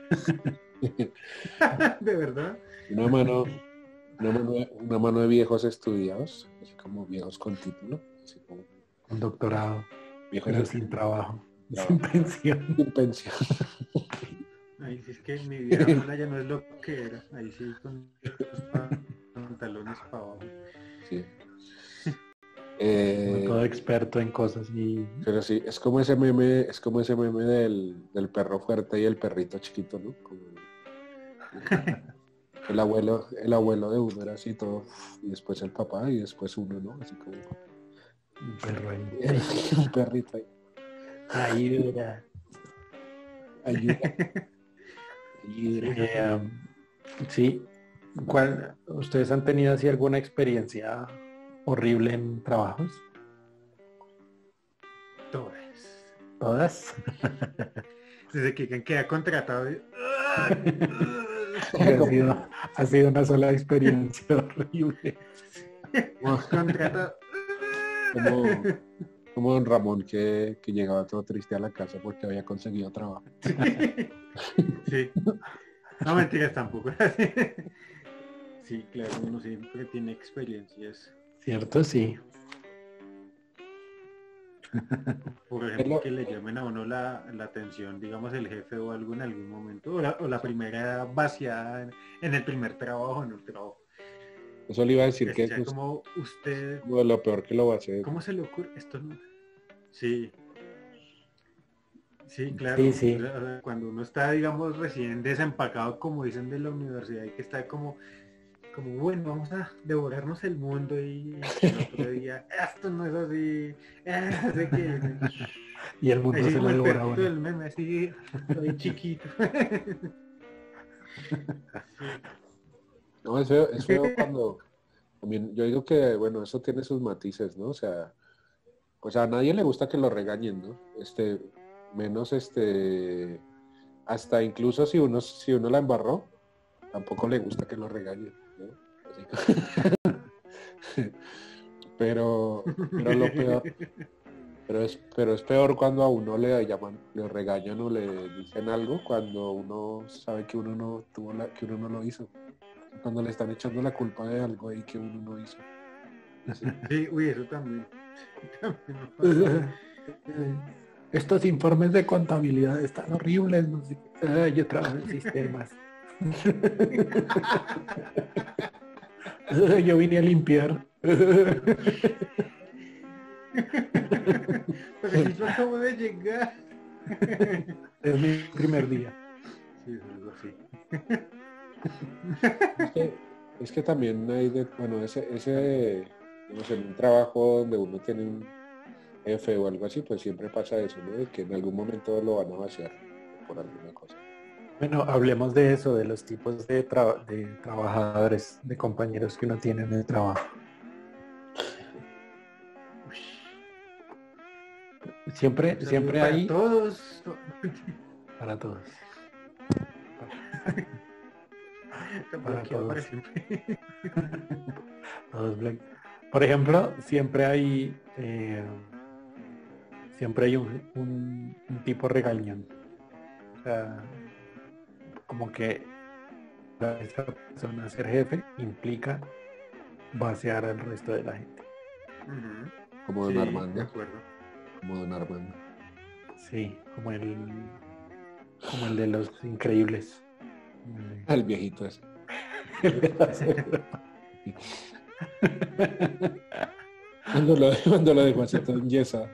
De verdad. Una mano, una mano, de, una mano de viejos estudiados, así como viejos con título, así como Un doctorado, viejos pero de- sin trabajo, Trabajo. sin pensión. sin pensión. Ahí sí es que mi vida mala ya no es lo que era. Ahí sí con los pantalones para abajo. Sí. Como Eh, todo experto en cosas y pero sí, es como ese meme, es como ese meme del, del perro fuerte y el perrito chiquito, ¿no? Como el abuelo, el abuelo de uno era así todo, y después el papá y después uno, ¿no? Así como un perro ahí. un perrito ahí. Ayuda. Ayuda. Ayuda. Eh, um, sí. ¿Cuál, ¿Ustedes han tenido así alguna experiencia horrible en trabajos? Todas. ¿Todas? Desde que quien queda contratado. y- ¡Ah! Sí, ha sido, ha sido una sola experiencia horrible. Contrata. Como, como don Ramón que, que llegaba todo triste a la casa porque había conseguido trabajo. Sí. No mentiras tampoco. Sí, claro, uno siempre tiene experiencias. ¿Cierto? Sí. Por Es ejemplo, lo- que le llamen a uno la, la atención, digamos, el jefe o algo en algún momento. O la, o la primera vaciada en, en el primer trabajo, en el trabajo. Eso le iba a decir Que que sea es como usted, lo, lo peor que lo va a hacer. ¿cómo se le ocurre? Esto no. Sí. Sí, claro. Sí, sí. O sea, cuando uno está, digamos, recién desempacado, como dicen de la universidad, y que está como, como bueno, vamos a devorarnos el mundo y el otro día, esto no es así, eh, no sé qué. Y el mundo Así se como lo el devora a perrito uno. del meme, así, soy chiquito. No, es feo, es feo cuando... También, yo digo que, bueno, eso tiene sus matices, ¿no? O sea, pues a nadie le gusta que lo regañen, ¿no? Este, menos este... Hasta incluso si uno, si uno la embarró, tampoco le gusta que lo regañen, ¿no? Así que- pero, pero lo peor, pero es, pero es peor cuando a uno le llaman, le regañan o le dicen algo cuando uno sabe que uno no tuvo la, que uno no lo hizo. Cuando le están echando la culpa de algo ahí que uno no hizo. Así. Sí, uy, eso también. También me pasa. Estos informes de contabilidad están horribles. No sé qué. Ay, yo trabajo en sistemas. Ay, yo vine a limpiar. Pero si yo acabo de llegar. Es mi primer día. Sí, es algo así. Es que, es que también hay de, bueno, ese, ese, no sé, en un trabajo donde uno tiene un jefe o algo así, pues siempre pasa eso, ¿no? De que en algún momento lo van a vaciar por alguna cosa. Bueno, hablemos de eso, de los tipos de, tra- de trabajadores, de compañeros que uno tiene en el trabajo. Siempre, Un saludo siempre para hay todos. para todos. Te Para bloqueo para todos. siempre. Todos black. Por ejemplo, siempre hay eh, siempre hay un, un- un tipo regañón. O sea, como que para esta persona ser jefe implica vaciar al resto de la gente. Ujú. Como don Sí, de Armando, acuerdo. como don Armando. Sí, como el como el de los increíbles. Eh, El viejito ese. Cuando lo, cuando lo dejó así todo enyesado.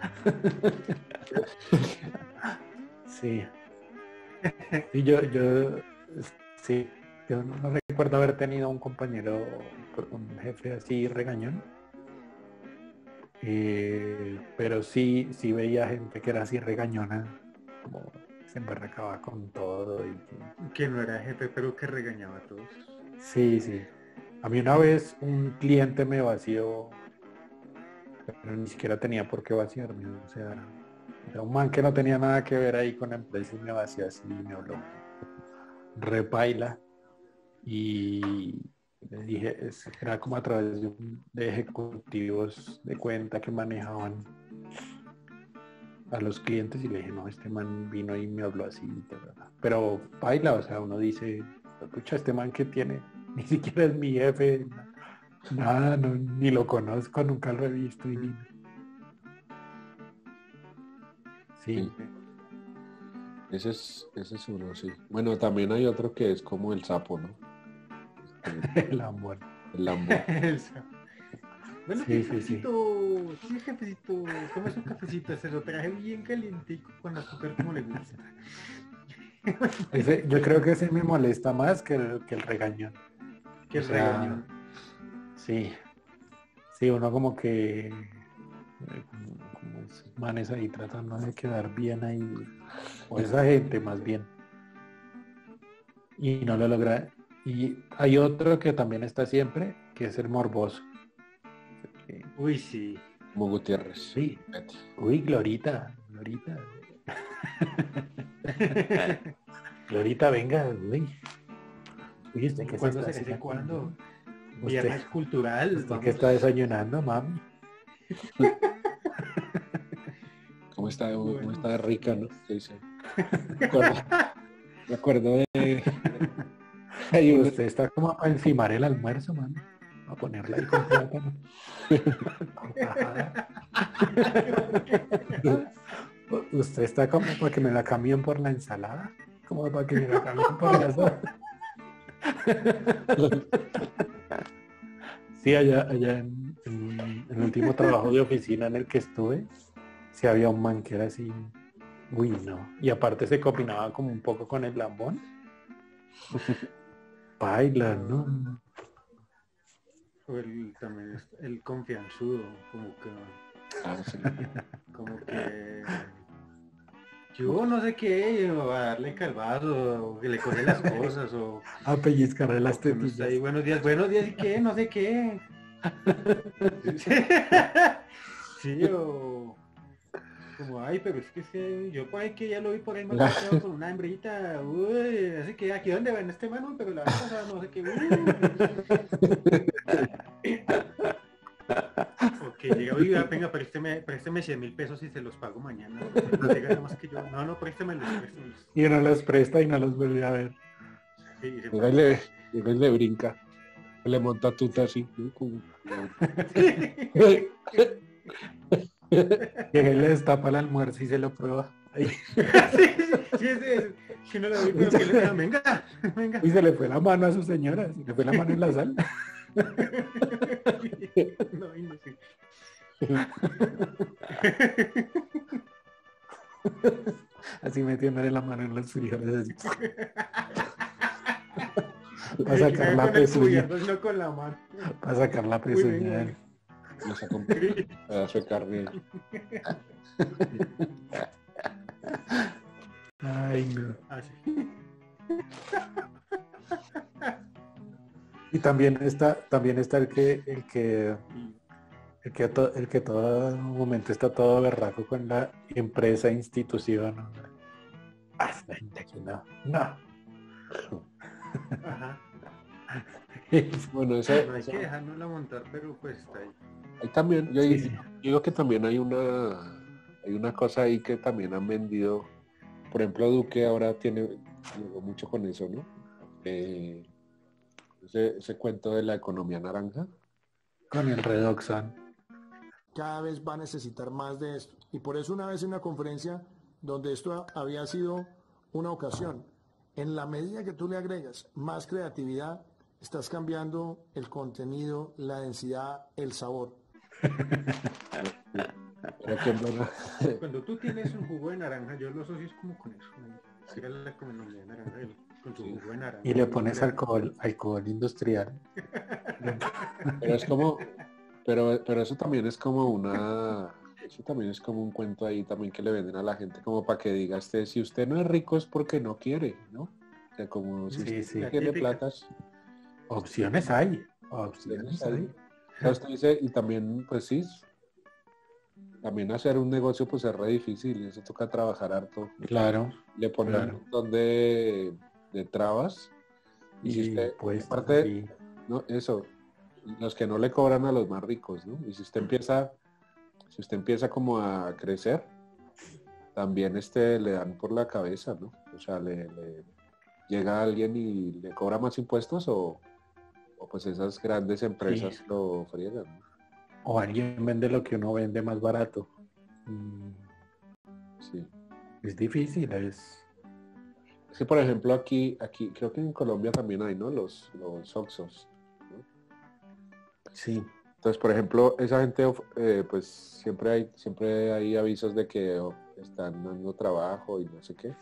Sí. Y yo, yo, sí, yo no, no recuerdo haber tenido un compañero, un jefe así regañón. Eh, pero sí, sí veía gente que era así regañona, como se embarracaba con todo y que- Que no era jefe, pero que regañaba a todos. sí, sí. A mí una vez un cliente me vació, pero ni siquiera tenía por qué vaciarme. O sea, era un man que no tenía nada que ver ahí con la empresa y me vació así, me habló repaila. Y le dije, es- era como a través de, un- de ejecutivos de cuenta que manejaban a los clientes y le dije, no, este man vino y me habló así, ta, ta, ta. Pero baila, o sea, uno dice, escucha, este man que tiene, ni siquiera es mi jefe, na- nada, no, ni lo conozco, nunca lo he visto. Y ni- Sí, Ese es, ese es uno, sí. Bueno, también hay otro que es como el sapo, ¿no? Este, el amor. el Lambo. Eso. Bueno, Sí, sí, sí, sí. jefecito, sí, jefecito, ¿cómo es un cafecito? Se lo traje bien calientico con azúcar como le gusta. Ese- yo creo que ese me molesta más que el, que el regañón. Que O el sea, regañón. Sí, sí, uno como que eh, como, como esos manes ahí tratando de quedar bien ahí, o esa gente más bien, y no lo logra. Y hay otro que también está siempre, que es el morboso. Que- Uy, sí. Como Gutiérrez. Sí, Betty. uy, Glorita, Glorita. Glorita, venga, uy. Uy, ¿usted qué se ¿Cuándo está se dice haciendo? cuándo? ¿Usted, Viernes cultural. usted vamos. qué está desayunando, mami? ¿Cómo está, de- cómo Bueno. está de rica, no? ¿Qué dice? Me acuerdo, me acuerdo de... Hay una- Usted está como para encimar el almuerzo, mami. A ponerla ahí con plátano. Ajá. Usted está como para que me la cambien por la ensalada. Como para que me la cambien por la sopa. Sí, allá, allá en, en- en el último trabajo de oficina en el que estuve, sí había un man que era así, uy, no. Y aparte se combinaba como un poco con el lambón. Baila, ¿no? O el, también es el confianzudo, como que, Ah, sí. como que yo no sé qué, o a darle calvazo, o que le coge las cosas, o A pellizcarle las o que no está ahí, tetillas. buenos días, buenos días, ¿y qué? No sé qué. Sí, o como, ay, pero es que sí, yo por ahí que ya lo vi por ahí más paseado con una hembrita, uy, así que aquí donde ven este mano, pero la vez pasada no sé qué, uy. O que llega, oiga, venga, présteme, présteme cien mil pesos y se los pago mañana. Usted gana más que yo. No, no, préstemelos, préstemelos. Y uno los presta y no los vuelve a ver. Sí, y se Llega y le, llega y le brinca. Le monta tuta así. ¿no? Como- Y él le destapa el almuerzo y se lo prueba. Ay, sí, sí, sí, sí, que no lo vi, pero que le diga, venga, venga. y se le fue la mano a su señora, se le fue la mano en la sal. No, y no sé. Así metiéndole la mano en los frijoles. Así. Para sacar la Con el pezuña. cubierto, no con la mano. Para sacar la Uy, pezuña. venga. de él. Le saca un pedazo de carne. Ay, no. Ah, sí. Y también está, también está el que, el que, el que, to- el que todo momento está todo berraco con la empresa, institución. ¿No? Ah, esta gente aquí no, no. Ajá. Bueno, eso, No hay eso- que dejárnosla montar, pero pues está ahí. ahí también, yo Sí, digo, sí. digo que también hay una hay una cosa ahí que también han vendido. Por ejemplo, Duque ahora tiene llegó mucho con eso, ¿no? Eh, ese, ese cuento de la economía naranja. Con el Redoxan. Cada vez va a necesitar más de esto. Y por eso una vez en una conferencia donde esto había sido una ocasión, en la medida que tú le agregas más creatividad, estás cambiando el contenido, la densidad, el sabor. Pero que en verdad- Cuando tú tienes un jugo de naranja, yo lo asocio es como con eso. ¿No? Era la economía naranja, el- con su jugo de naranja. Y le pones alcohol, alcohol industrial. pero es como, pero, pero eso también es como una, eso también es como un cuento ahí también que le venden a la gente como para que diga este, si usted no es rico es porque no quiere, ¿no? O sea, como si Sí, usted sí. no tiene típica. platas, Opciones hay. opciones Opciones hay. hay. O sea, usted dice, y también, pues sí, también hacer un negocio pues es re difícil, y eso toca trabajar harto. Claro. Le ponen Claro. un montón de, de trabas. Y, si Y usted, pues aparte, sí. no, eso, los que no le cobran a los más ricos, ¿no? Y si usted empieza, si usted empieza como a crecer, también este le dan por la cabeza, ¿no? O sea, le, le llega alguien y le cobra más impuestos o, o pues esas grandes empresas Sí. lo friegan, ¿no? O alguien vende lo que uno vende más barato. Mm, Sí. Es difícil, es... Es que, por ejemplo, aquí, aquí, creo que en Colombia también hay, ¿no? Los, los Oxxos, ¿no? Sí. Entonces, por ejemplo, esa gente, of- eh, pues siempre hay, siempre hay avisos de que oh, están dando trabajo y no sé qué.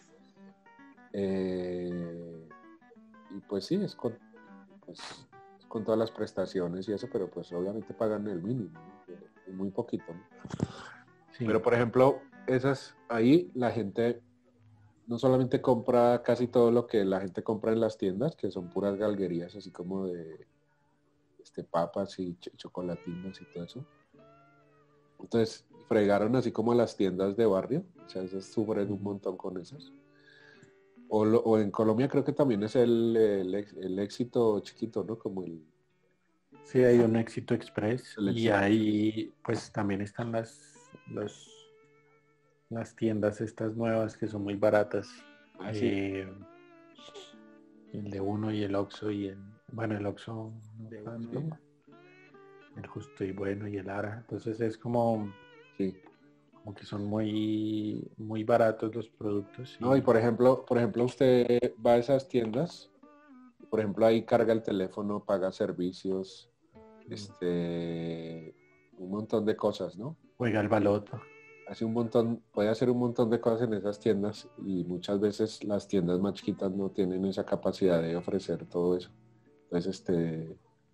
Eh, y pues sí, es con, pues, es con todas las prestaciones y eso, pero pues obviamente pagan el mínimo, ¿no? Es muy poquito, ¿no? Sí. Pero por ejemplo, esas, ahí la gente no solamente compra casi todo lo que la gente compra en las tiendas, que son puras galguerías, así como de este, papas y ch- chocolatinas y todo eso. Entonces, fregaron así como las tiendas de barrio, o sea, esas sufren un montón con esas. O, lo- o en Colombia creo que también es el, el, ex- el éxito chiquito, ¿no? Como el, Sí, hay un Éxito Express el y éxito. ahí pues también están las, los, las tiendas estas nuevas que son muy baratas. Ah, sí. Eh, el de Uno y el Oxxo y el, bueno, el Oxxo no De tanto, Uno. el Justo y Bueno y el Ara. Entonces es como, Sí. como que son muy, muy baratos los productos. No, y por ejemplo, por ejemplo, usted va a esas tiendas, por ejemplo, ahí carga el teléfono, paga servicios, este, un montón de cosas, ¿no? Juega el baloto. Hace un montón, puede hacer un montón de cosas en esas tiendas y muchas veces las tiendas más chiquitas no tienen esa capacidad de ofrecer todo eso. Entonces, este,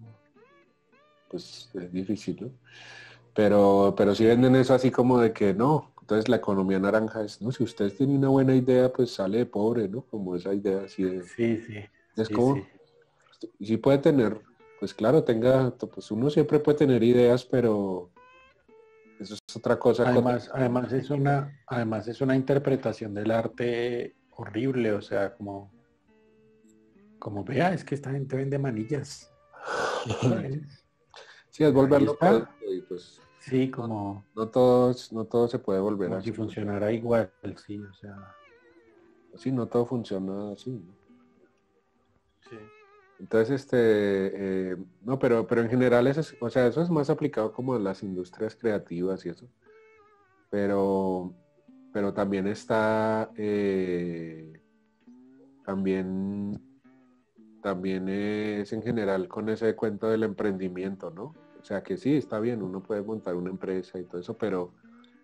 pues es difícil, ¿no? Pero, pero si venden eso así como de que no, entonces la economía naranja es, no, si usted tiene una buena idea, pues sale de pobre, ¿no? Como esa idea así de, Sí, sí. es sí, como, sí. y sí puede tener, pues claro, tenga, pues uno siempre puede tener ideas, pero eso es otra cosa. Además, además es una, además es una interpretación del arte horrible, o sea, como, como vea, es que esta gente vende manillas. Sí, es Ahí volverlo está. producto y pues Sí, como, no todo, no todo se puede volver como así. si funcionara igual, sí, o sea. Sí, no todo funciona así, ¿no? Sí. Entonces, este, eh, no, pero, pero en general eso es, o sea, eso es más aplicado como a las industrias creativas y eso. Pero, pero también está, eh, también, también es en general con ese cuento del emprendimiento, ¿no? O sea que sí, está bien, uno puede montar una empresa y todo eso, pero,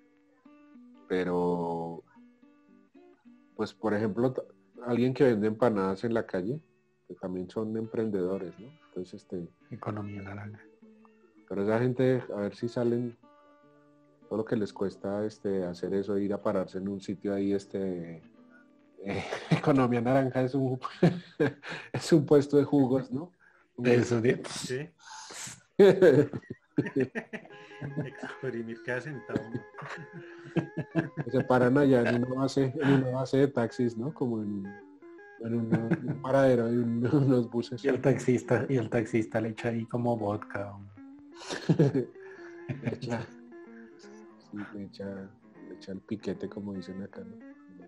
pero, pues por ejemplo, t- alguien que vende empanadas en la calle, que también son emprendedores, ¿no? Entonces, este, Economía naranja. pero esa gente, a ver si salen, todo lo que les cuesta este, hacer eso, ir a pararse en un sitio ahí, este, eh, economía naranja es un, es un puesto de jugos, ¿no? De eso, de- Sí. Exprimir cada centavo. Se paran allá en una base, en una base de taxis, ¿no? Como en, en una- un paradero, hay un- unos buses. y el taxista, y el taxista le echa ahí como vodka. o- Le echa, sí, le echa, le echa el piquete, como dicen acá, ¿no?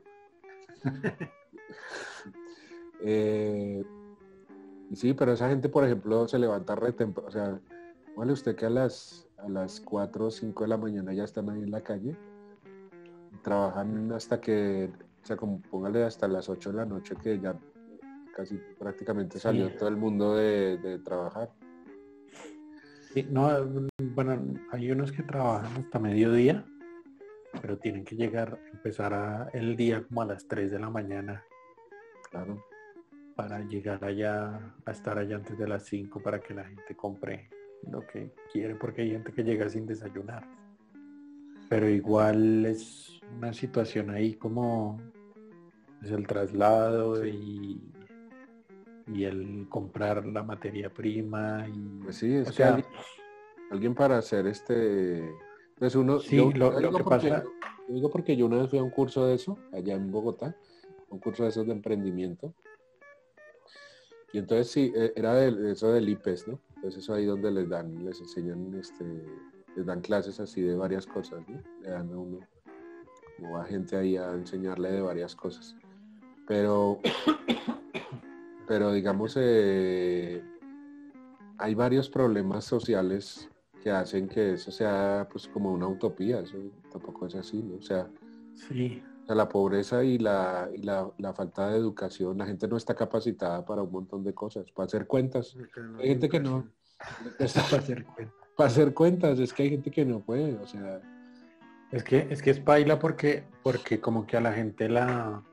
Eh, y sí, pero esa gente, por ejemplo, se levanta re temprano, o sea, vale usted que a las a las cuatro o cinco de la mañana ya están ahí en la calle, trabajan hasta que, o sea, como póngale hasta las ocho de la noche que ya casi prácticamente salió Sí. todo el mundo de, de trabajar. Sí, no, bueno, hay unos que trabajan hasta mediodía, pero tienen que llegar, empezar a- el día como a las tres de la mañana Claro. para llegar allá, a estar allá antes de las cinco para que la gente compre lo que quiere, porque hay gente que llega sin desayunar. Pero igual es una situación ahí como es el traslado y, y el comprar la materia prima y Pues sí, es o que sea, alguien, alguien para hacer este, pues uno, sí, yo, lo, yo lo digo que porque, pasa, yo digo porque yo una vez fui a un curso de eso, allá en Bogotá, un curso de esos de emprendimiento, y entonces sí, eh, era de eso del I P E S, ¿no? Entonces eso ahí donde les dan, les enseñan, este, les dan clases así de varias cosas, ¿no? Le dan a uno, o a gente ahí a enseñarle de varias cosas. Pero, pero digamos, eh, hay varios problemas sociales que hacen que eso sea pues como una utopía, eso tampoco es así, ¿no? O sea, sí, o sea, la pobreza y, la, y la, la falta de educación, la gente no está capacitada para un montón de cosas, para hacer cuentas. Acá no Hay gente que no, educación. para hacer cuenta. para hacer cuentas, es que hay gente que no puede, o sea, Es que es que es paila porque porque como que a la gente la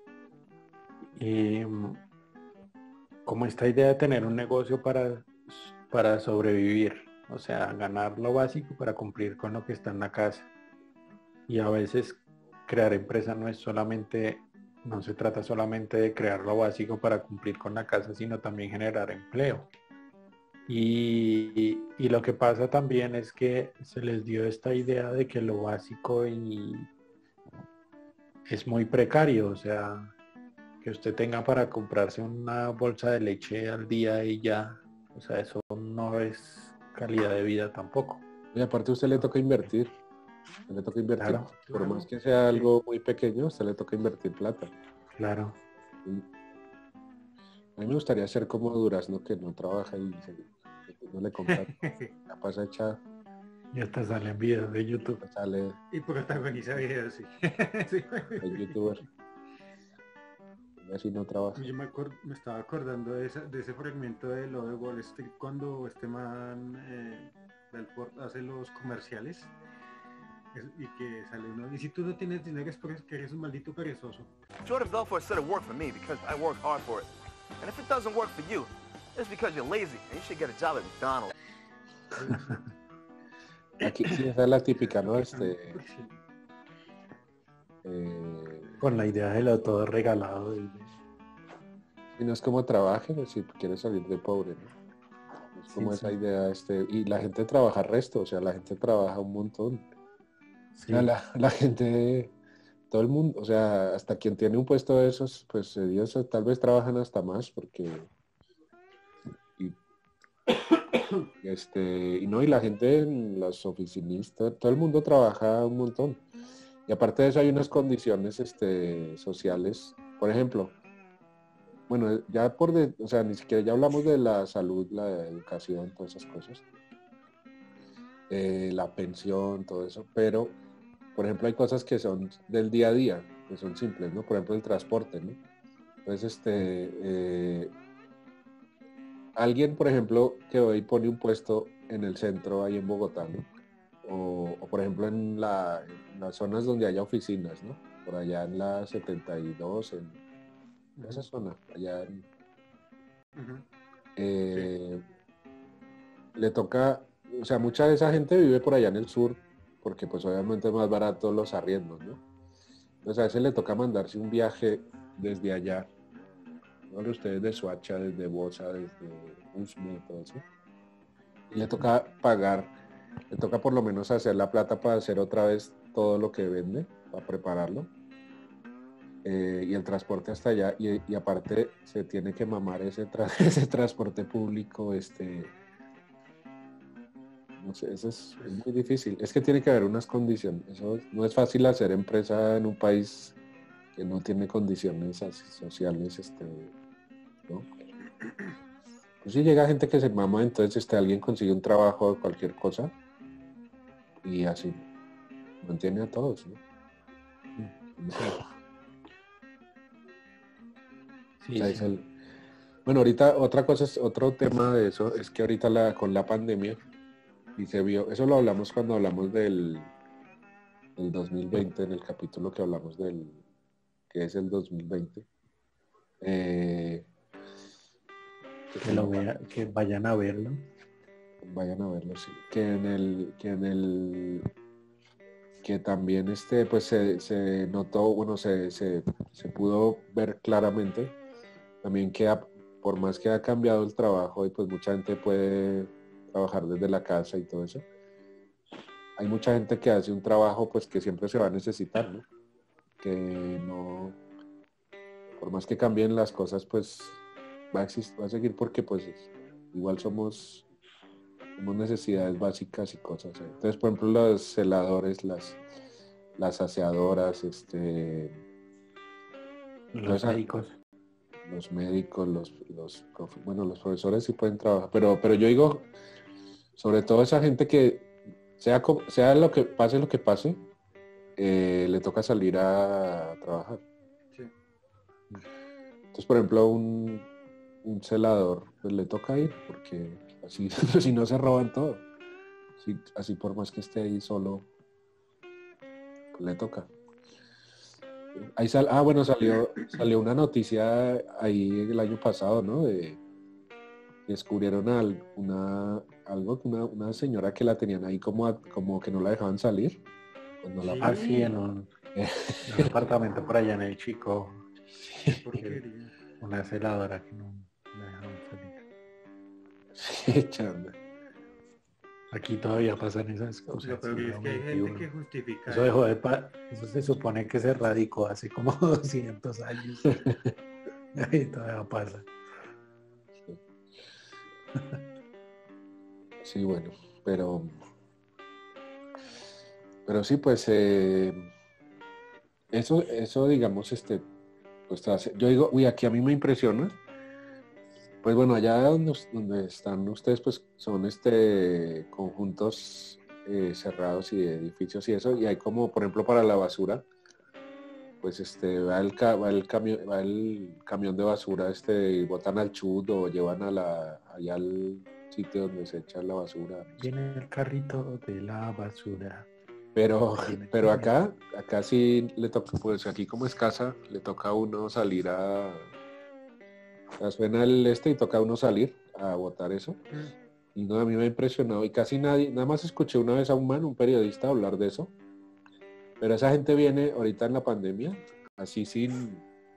eh, como esta idea de tener un negocio para para sobrevivir, o sea, ganar lo básico para cumplir con lo que está en la casa. Y a veces crear empresa no es solamente, no se trata solamente de crear lo básico para cumplir con la casa, sino también generar empleo. Y, y lo que pasa también es que se les dio esta idea de que lo básico y es muy precario, o sea, que usted tenga para comprarse una bolsa de leche al día y ya, o sea, eso no es calidad de vida tampoco. Y aparte a usted le toca invertir, usted le toca invertir, Claro, por claro. más que sea algo muy pequeño, a usted le toca invertir plata. Claro. A mí me gustaría ser como Durazno, que no trabaja y se, no le compra, la pasa hecha, Y hasta salen videos de YouTube. sale Y protagoniza videos, sí. Sí. el youtuber. Y así no trabaja. Yo me, acuer- me estaba acordando de, esa- de ese fragmento de lo de Wall Street cuando este man eh, Belfort hace los comerciales es- y que sale uno. Y si tú no tienes dinero es porque eres un maldito perezoso. Jordan Belfort said it worked for me because I worked hard for it. And if it doesn't work for you, it's because you're lazy and you should get a job at McDonald's. Aquí sí, esa es la típica, ¿no? Este, Sí. eh, Con la idea de lo todo regalado. Y... y no es como trabaje, pues, si quieres salir de pobre, ¿no? Es como Sí, esa sí. idea, este, y la gente trabaja resto, o sea, la gente trabaja un montón. Sí. O sea, la, la gente, todo el mundo, o sea, hasta quien tiene un puesto de esos, pues ellos tal vez trabajan hasta más porque y, este, y no, y la gente en las oficinistas, todo el mundo trabaja un montón. Y aparte de eso hay unas condiciones este, sociales, por ejemplo, bueno, ya por, de, o sea, ni siquiera ya hablamos de la salud, la educación, todas esas cosas, eh, la pensión, todo eso, pero, por ejemplo, hay cosas que son del día a día, que son simples, ¿no? Por ejemplo, el transporte, ¿no? Entonces, este, eh, alguien, por ejemplo, que hoy pone un puesto en el centro, ahí en Bogotá, ¿no? O, o, por ejemplo, en, la, en las zonas donde haya oficinas, ¿no? Por allá en la setenta y dos, en esa zona, allá en, Ujú. eh, le toca, o sea, mucha de esa gente vive por allá en el sur, porque pues obviamente es más barato los arriendos, ¿no? Entonces a veces le toca mandarse un viaje desde allá, ¿no? Ustedes de Soacha, desde Bosa, desde Usme, todo eso. Y le toca pagar, le toca por lo menos hacer la plata para hacer otra vez todo lo que vende, para prepararlo. Eh, y el transporte hasta allá, y, y aparte se tiene que mamar ese, tra ese transporte público, este, no sé, eso es, es muy difícil. Es que tiene que haber unas condiciones, eso no es fácil hacer empresa en un país que no tiene condiciones así sociales, este, ¿no? Pues sí llega gente que se mama, entonces este, alguien consigue un trabajo de cualquier cosa y así mantiene a todos, ¿no? Sí, O sea, sí. es el- Bueno, ahorita otra cosa, es otro tema de eso, es que ahorita la, con la pandemia, y se vio, eso lo hablamos cuando hablamos del, del dos mil veinte, en el capítulo que hablamos del, que es el dos mil veinte. Eh, Que, lo vea, que vayan a verlo. Vayan a verlo, sí. Que en el, que en el, que también este, pues se, se notó, bueno, se, se, se pudo ver claramente también que ha- por más que ha cambiado el trabajo y pues mucha gente puede trabajar desde la casa y todo eso, hay mucha gente que hace un trabajo pues que siempre se va a necesitar, ¿no? Que no, por más que cambien las cosas, pues va a existir, va a seguir porque pues igual somos, somos necesidades básicas y cosas. ¿eh? Entonces, por ejemplo, los celadores, las, las aseadoras, este, Los Entonces, médicos. los médicos, los, los profe- bueno, los profesores sí pueden trabajar, pero, pero yo digo, sobre todo esa gente que sea, co- sea lo que pase, lo que pase, eh, le toca salir a trabajar. Sí. Entonces, por ejemplo, un, un celador, pues le toca ir, porque así, si no se roban todo. Sí, así por más que esté ahí solo, pues le toca. Ahí sal, ah, bueno, salió, salió una noticia ahí el año pasado, ¿no? De, descubrieron al, una, algo, una, una señora que la tenían ahí como, a- como que no la dejaban salir. Cuando la, Sí. Ah, sí, en un, en un apartamento por allá en el Chico. Porquería. Una celadora que no me dejaron salir. Sí, chanda. Aquí todavía pasan esas cosas. Lo peor es siglo que hay gente veintiuno. que justifica Eso dejó de pa- eso se supone que se radicó hace como doscientos años. Ahí todavía pasa. Sí, bueno, pero pero sí, pues eh, eso, eso digamos, este, pues hace- yo digo, uy, aquí a mí me impresiona. Pues bueno, allá donde, donde están ustedes, pues son este conjuntos eh, cerrados y de edificios y eso, y hay como, por ejemplo, para la basura, pues este va el, ca- va el camión, va el camión de basura, este, y botan al chut o llevan a la, allá al sitio donde se echa la basura. No sé. Viene el carrito de la basura. Pero, Viene- pero acá, acá sí le toca, pues aquí como es casa, le toca a uno salir a, a suena el este y toca a uno salir a botar eso. Y no, a mí me ha impresionado y casi nadie, nada más escuché una vez a un man, un periodista, hablar de eso. Pero esa gente viene ahorita en la pandemia, así sin,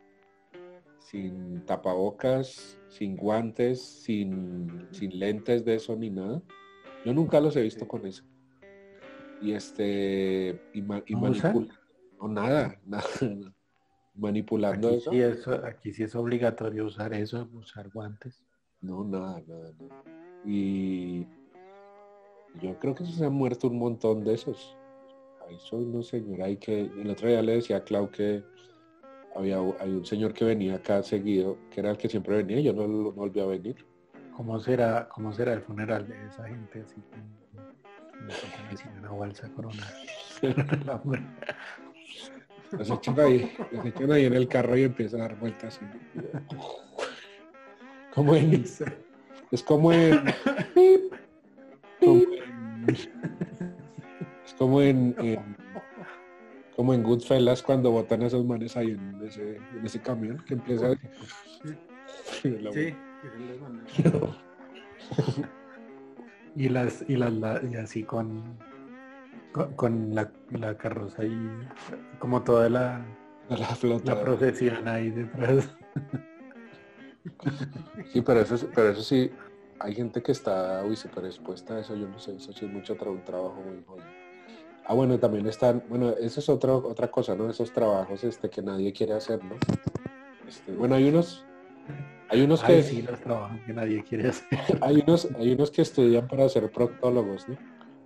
sin tapabocas, sin guantes, sin, sin lentes de eso ni nada. Yo nunca los he visto con eso. Y este, y, ma- y ¿No usan? manipul- no, nada, nada, nada. Manipulando Aquí eso. sí, es, aquí sí es obligatorio usar eso, usar guantes. No, nada, nada, nada. Y yo creo que se han muerto un montón de esos. Hay soy no señor, hay que, el otro día le decía a Clau que había hay un señor que venía acá seguido, que era el que siempre venía, y yo no, no volví a venir. ¿Cómo será, cómo será el funeral de esa gente así como le tocan así una balsa corona? La muerte. Los echan ahí, los echan ahí en el carro y empiezan a dar vueltas. Como en, es como en, como en- es como en, en- como en Goodfellas cuando botan a esos manes ahí en ese, en ese camión que empieza a... Sí, que se les manda. y las y las la- y así con con, con la, la carroza y como toda la, la la flota. procesión ahí detrás. Sí, pero eso, es- pero eso sí, hay gente que está, uy, súper expuesta a eso, yo no sé, eso sí es mucho tra- un trabajo muy jodido. Ah, bueno, también están, bueno, eso es otro, otra cosa, ¿no? Esos trabajos este, que nadie quiere hacer, ¿no? Este, bueno, hay unos, hay unos que, Ay, sí, los trabajos que nadie quiere hacer. hay unos, hay unos que estudian para ser proctólogos, ¿no?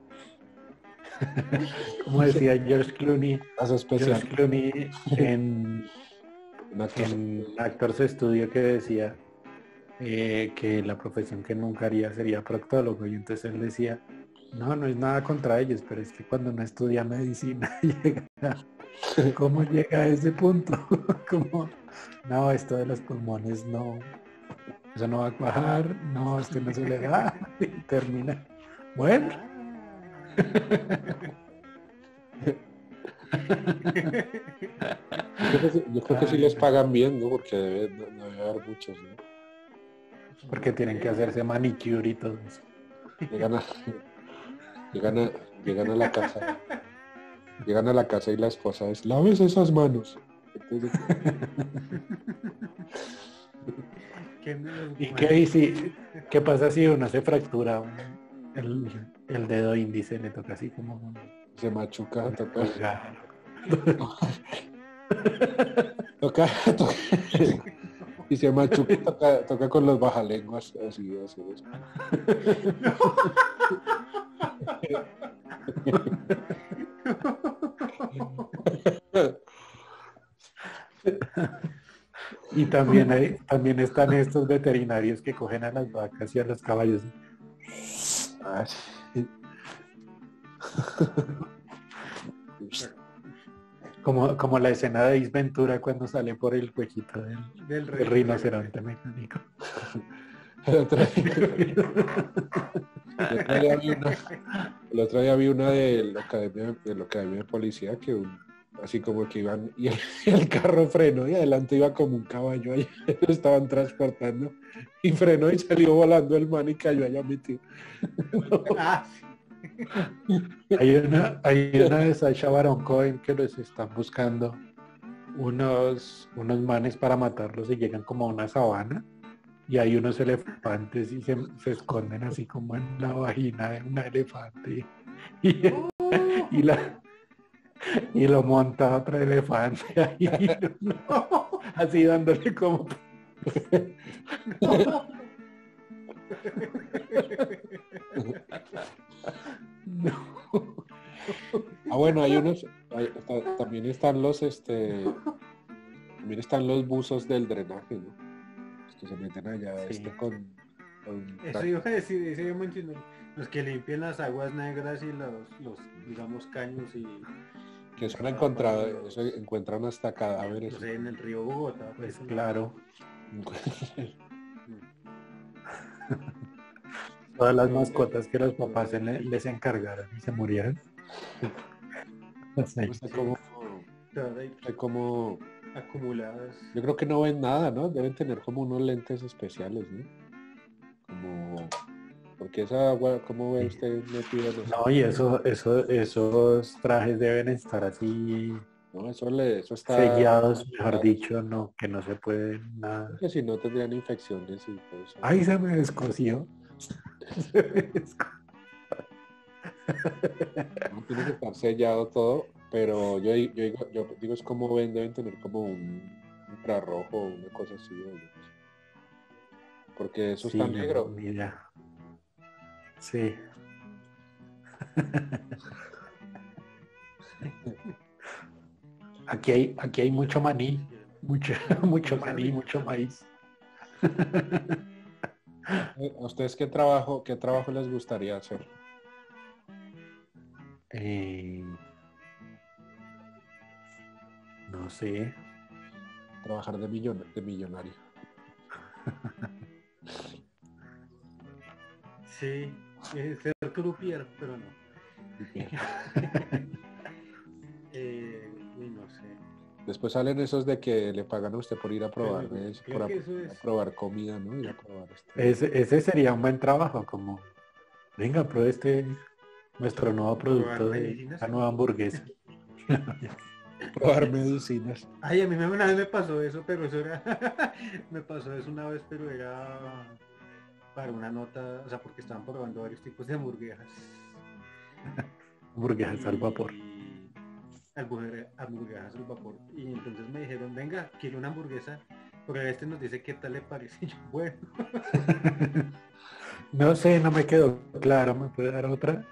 Como decía George Clooney, Caso especial. George Clooney en, Un actor. en Actors Studio que decía eh, que la profesión que nunca haría sería proctólogo, y entonces él decía, no, no es nada contra ellos, pero es que cuando uno estudia medicina llega, ¿cómo llega a ese punto? Como, no, esto de los pulmones no, eso no va a cuajar, no, es que no se le da, y termina, bueno. Yo creo, que, yo creo que sí les pagan bien, ¿no? Porque debe, debe haber muchos, ¿no? Porque tienen que hacerse manicure y todo eso. Llegan a, llegan a, llegan a la casa, llegan a la casa y la esposa es, laves esas manos. Entonces, ¿Y qué, y si, qué pasa si uno se fractura un- el, el dedo índice? Le toca así como se machuca, toca, colgar. toca, toca, y se machuca, toca, toca con los bajalenguas, así, así es. Y también hay, también están estos veterinarios que cogen a las vacas y a los caballos. Ah, sí. Como, como la escena de Ace Ventura cuando sale por el cuellito del, Del del rinoceronte mecánico. El otro día, el otro día vi una, el otro día vi una de la academia de la academia de policía que un- así como que iban y el, y el carro frenó y adelante iba como un caballo ahí, lo estaban transportando y frenó y salió volando el man y cayó allá metido. Ah, Hay una, hay una de Sacha Baron Cohen que los están buscando unos, unos manes para matarlos y llegan como a una sabana y hay unos elefantes y se, se esconden así como en la vagina de un elefante y, y, la, y lo monta otro elefante ahí, así dándole como Ah, bueno, hay unos, hay- ta- también están los, este, también están los buzos del drenaje, ¿no? Los que se meten allá, Sí. este, con, con Eso iba a decir, eso iba a mencionar. Los que limpian las aguas negras y los, los digamos, caños y... que son encontrado, eso encuentran hasta cadáveres. No sé, en el río Bogotá. Pues pues, claro, todas las mascotas que los papás se le- les encargaron y se murieron. Sí. No sé cómo, todas ahí no sé cómo- acumuladas. yo creo que no ven nada, ¿no? Deben tener como unos lentes especiales, ¿no? Como, porque esa agua, ¿cómo ve usted metida en eso? No, y eso, eso, esos trajes deben estar así No, eso le, eso está sellados, mejor dicho, no, que no se puede nada. porque si no tendrían infecciones y todo eso. Ay, se me descosió. Se me desco- No, tiene que estar sellado todo, pero yo, di- yo digo, yo digo es como ven, deben tener como un infrarrojo o una cosa así, o yo no sé. Porque eso Sí, está no, negro. ni idea. Sí. Aquí hay, aquí hay mucho maní, mucho, mucho maní, mucho maíz. Eh, ¿A ustedes qué trabajo, qué trabajo les gustaría hacer? Eh, no sé. Trabajar de, millon- de millonario. Sí, eh, ser croupier, pero no. Eh, uy, no sé. Después salen esos de que le pagan a usted por ir a probar, Pero, es- creo por a, que eso es- a probar comida, ¿no? Ir a probar este. Ese, ese sería un buen trabajo, como, venga, pruebe este, nuestro nuevo producto ¿Probar de medicinas? la nueva hamburguesa. Probar medicinas. Ay, a mí me- una vez me pasó eso, pero eso era... me pasó eso una vez, pero era para una nota, o sea, porque estaban probando varios tipos de hamburguesas. Hamburguesas al vapor. Y- hamburgue- hamburguesas al vapor. Y entonces me dijeron, venga, quiero una hamburguesa, pero este nos dice qué tal le parece. Y yo, bueno, No sé, no me quedó claro, ¿me puede dar otra?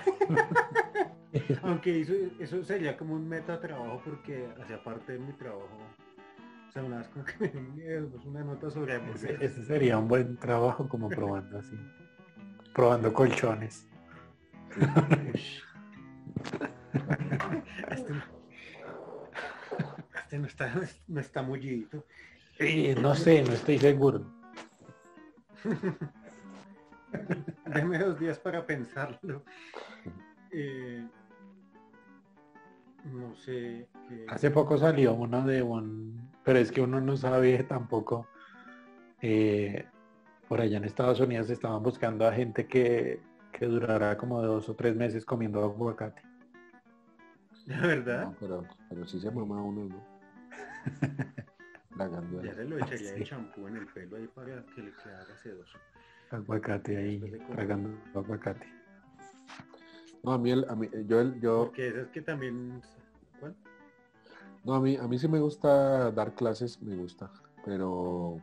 aunque eso, eso sería como un meta trabajo porque hacía parte de mi trabajo. O sea, una vez como que me dio miedo, pues una nota sobre Ese, hamburguesas. ese sería un buen trabajo como probando así. Probando colchones. Este, este no está, no está mullidito. Eh, no sé, no estoy seguro. Deme dos días para pensarlo. Eh, no sé. eh, Hace poco salió uno de un... Pero es que uno no sabe tampoco. eh, por allá en Estados Unidos estaban buscando a gente que, que durara como dos o tres meses comiendo aguacate. ¿De verdad? No, pero, pero sí se mama uno, ¿no? La ganduela. Ya se lo echaría de Sí. champú en el pelo ahí para que le quedara sedoso. Aguacate ahí, Después de comer. tragando aguacate. No, a mí, el, a mí yo, el- yo, Porque esas que también... ¿Cuál? no, a mí, a mí sí me gusta dar clases, me gusta, pero,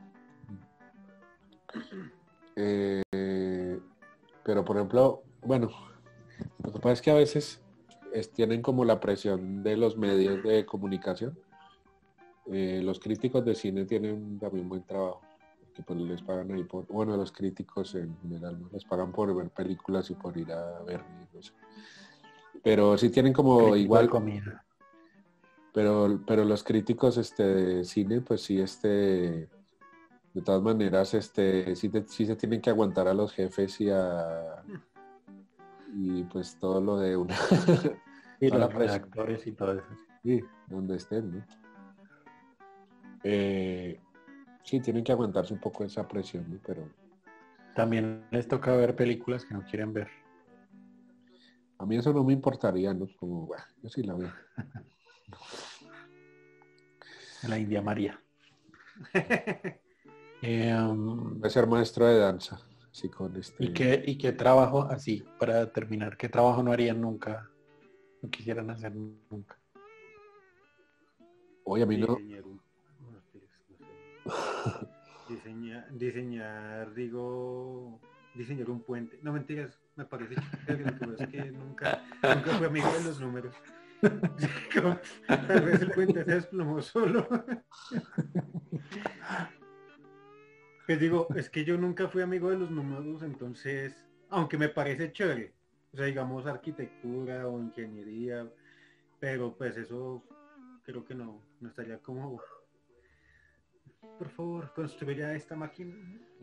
eh, pero por ejemplo, bueno, lo que pasa es que a veces es- tienen como la presión de los medios de comunicación. Eh, los críticos de cine tienen también buen trabajo, que pues les pagan ahí por, bueno, los críticos en general, ¿no? Les pagan por ver películas y por ir a ver, no sé. Pero sí tienen como Crítico de igual, comida. pero, pero los críticos este, de cine, pues sí, este, de todas maneras, este, sí, te- sí se tienen que aguantar a los jefes y a, y pues todo lo de una, Y toda la los presión. redactores y todo eso. Sí, donde estén, ¿no? Eh, sí, tienen que aguantarse un poco esa presión, ¿no? Pero También les toca ver películas que no quieren ver. a mí eso no me importaría, ¿no? Como, bueno, yo sí la veo. La India María. Eh, um, Voy a ser maestro de danza, así con este... ¿y, qué, ¿Y qué trabajo, así, para terminar, qué trabajo no harían nunca? No quisieran hacer nunca. Oye, a mí no, Ingeniero. No, pues, no sé. Diseñar, diseñar, digo, diseñar un puente. No mentiras, me parece chévere, lo que pasa es que nunca, nunca fui amigo de los números. Como, tal vez el puente se desplomó solo. Pues digo, es que yo nunca fui amigo de los números, entonces, aunque me parece chévere, o sea, digamos arquitectura o ingeniería, pero pues eso creo que no, no estaría como, por favor, construya esta máquina.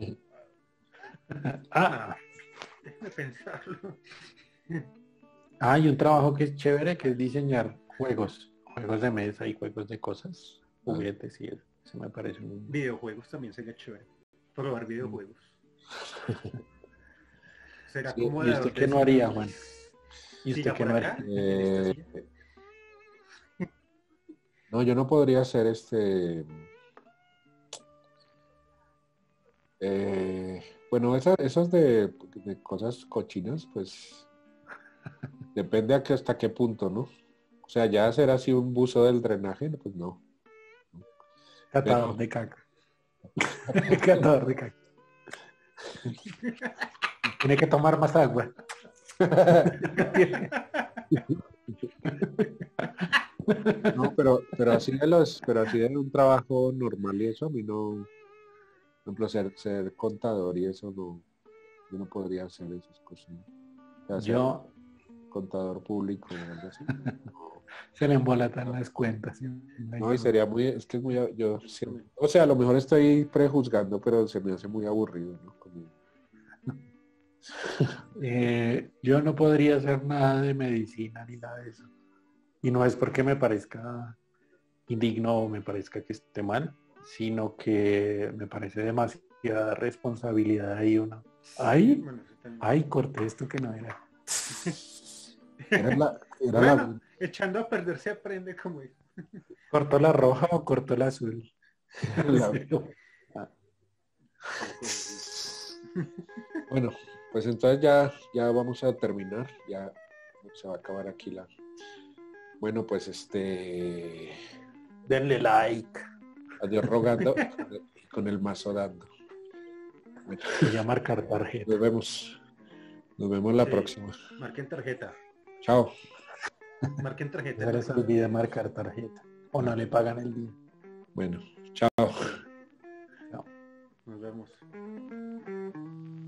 Ah, Déjame pensarlo. hay un trabajo que es chévere, que es diseñar juegos, juegos de mesa y juegos de cosas, juguetes y eso. Eso me parece un... Videojuegos también sería chévere. Probar videojuegos. Será Sí, como ¿y usted qué no haría, Juan? ¿Y usted qué no haría? Eh, no, yo no podría hacer este... eh, bueno, esas, esas de, de cosas cochinas, pues depende a que, hasta qué punto, ¿no? O sea, ya hacer así un buzo del drenaje, pues no. Catador de caca. Catador de caca. Tiene que tomar más agua. No, pero, pero así de los, pero así de un trabajo normal y eso a mí no, por ejemplo, ser, ser contador y eso no, yo no podría hacer esas cosas. O sea, ser Yo contador público o algo así. se le embolatan las cuentas. No, y sería muy, es que es muy, yo siempre- o sea, a lo mejor estoy prejuzgando, pero se me hace muy aburrido, ¿no? Como- Eh, yo no podría hacer nada de medicina ni nada de eso. Y no es porque me parezca indigno o me parezca que esté mal, sino que me parece demasiada responsabilidad ahí uno. Ay, Bueno, eso también. ay, corté esto que no era. Era la, era la- Bueno, echando a perder se aprende como dijo. ¿Cortó la roja o cortó la azul? la- Bueno, pues entonces ya, ya vamos a terminar, ya se va a acabar aquí la. Bueno, pues este, Denle like. adiós rogando y con el mazo dando. Bueno, Voy a marcar tarjeta. nos vemos, nos vemos la Sí. próxima. Marquen tarjeta. Chao. Marquen tarjeta. No se les olvide marcar tarjeta. O no le pagan el día. Bueno, chao. Nos vemos.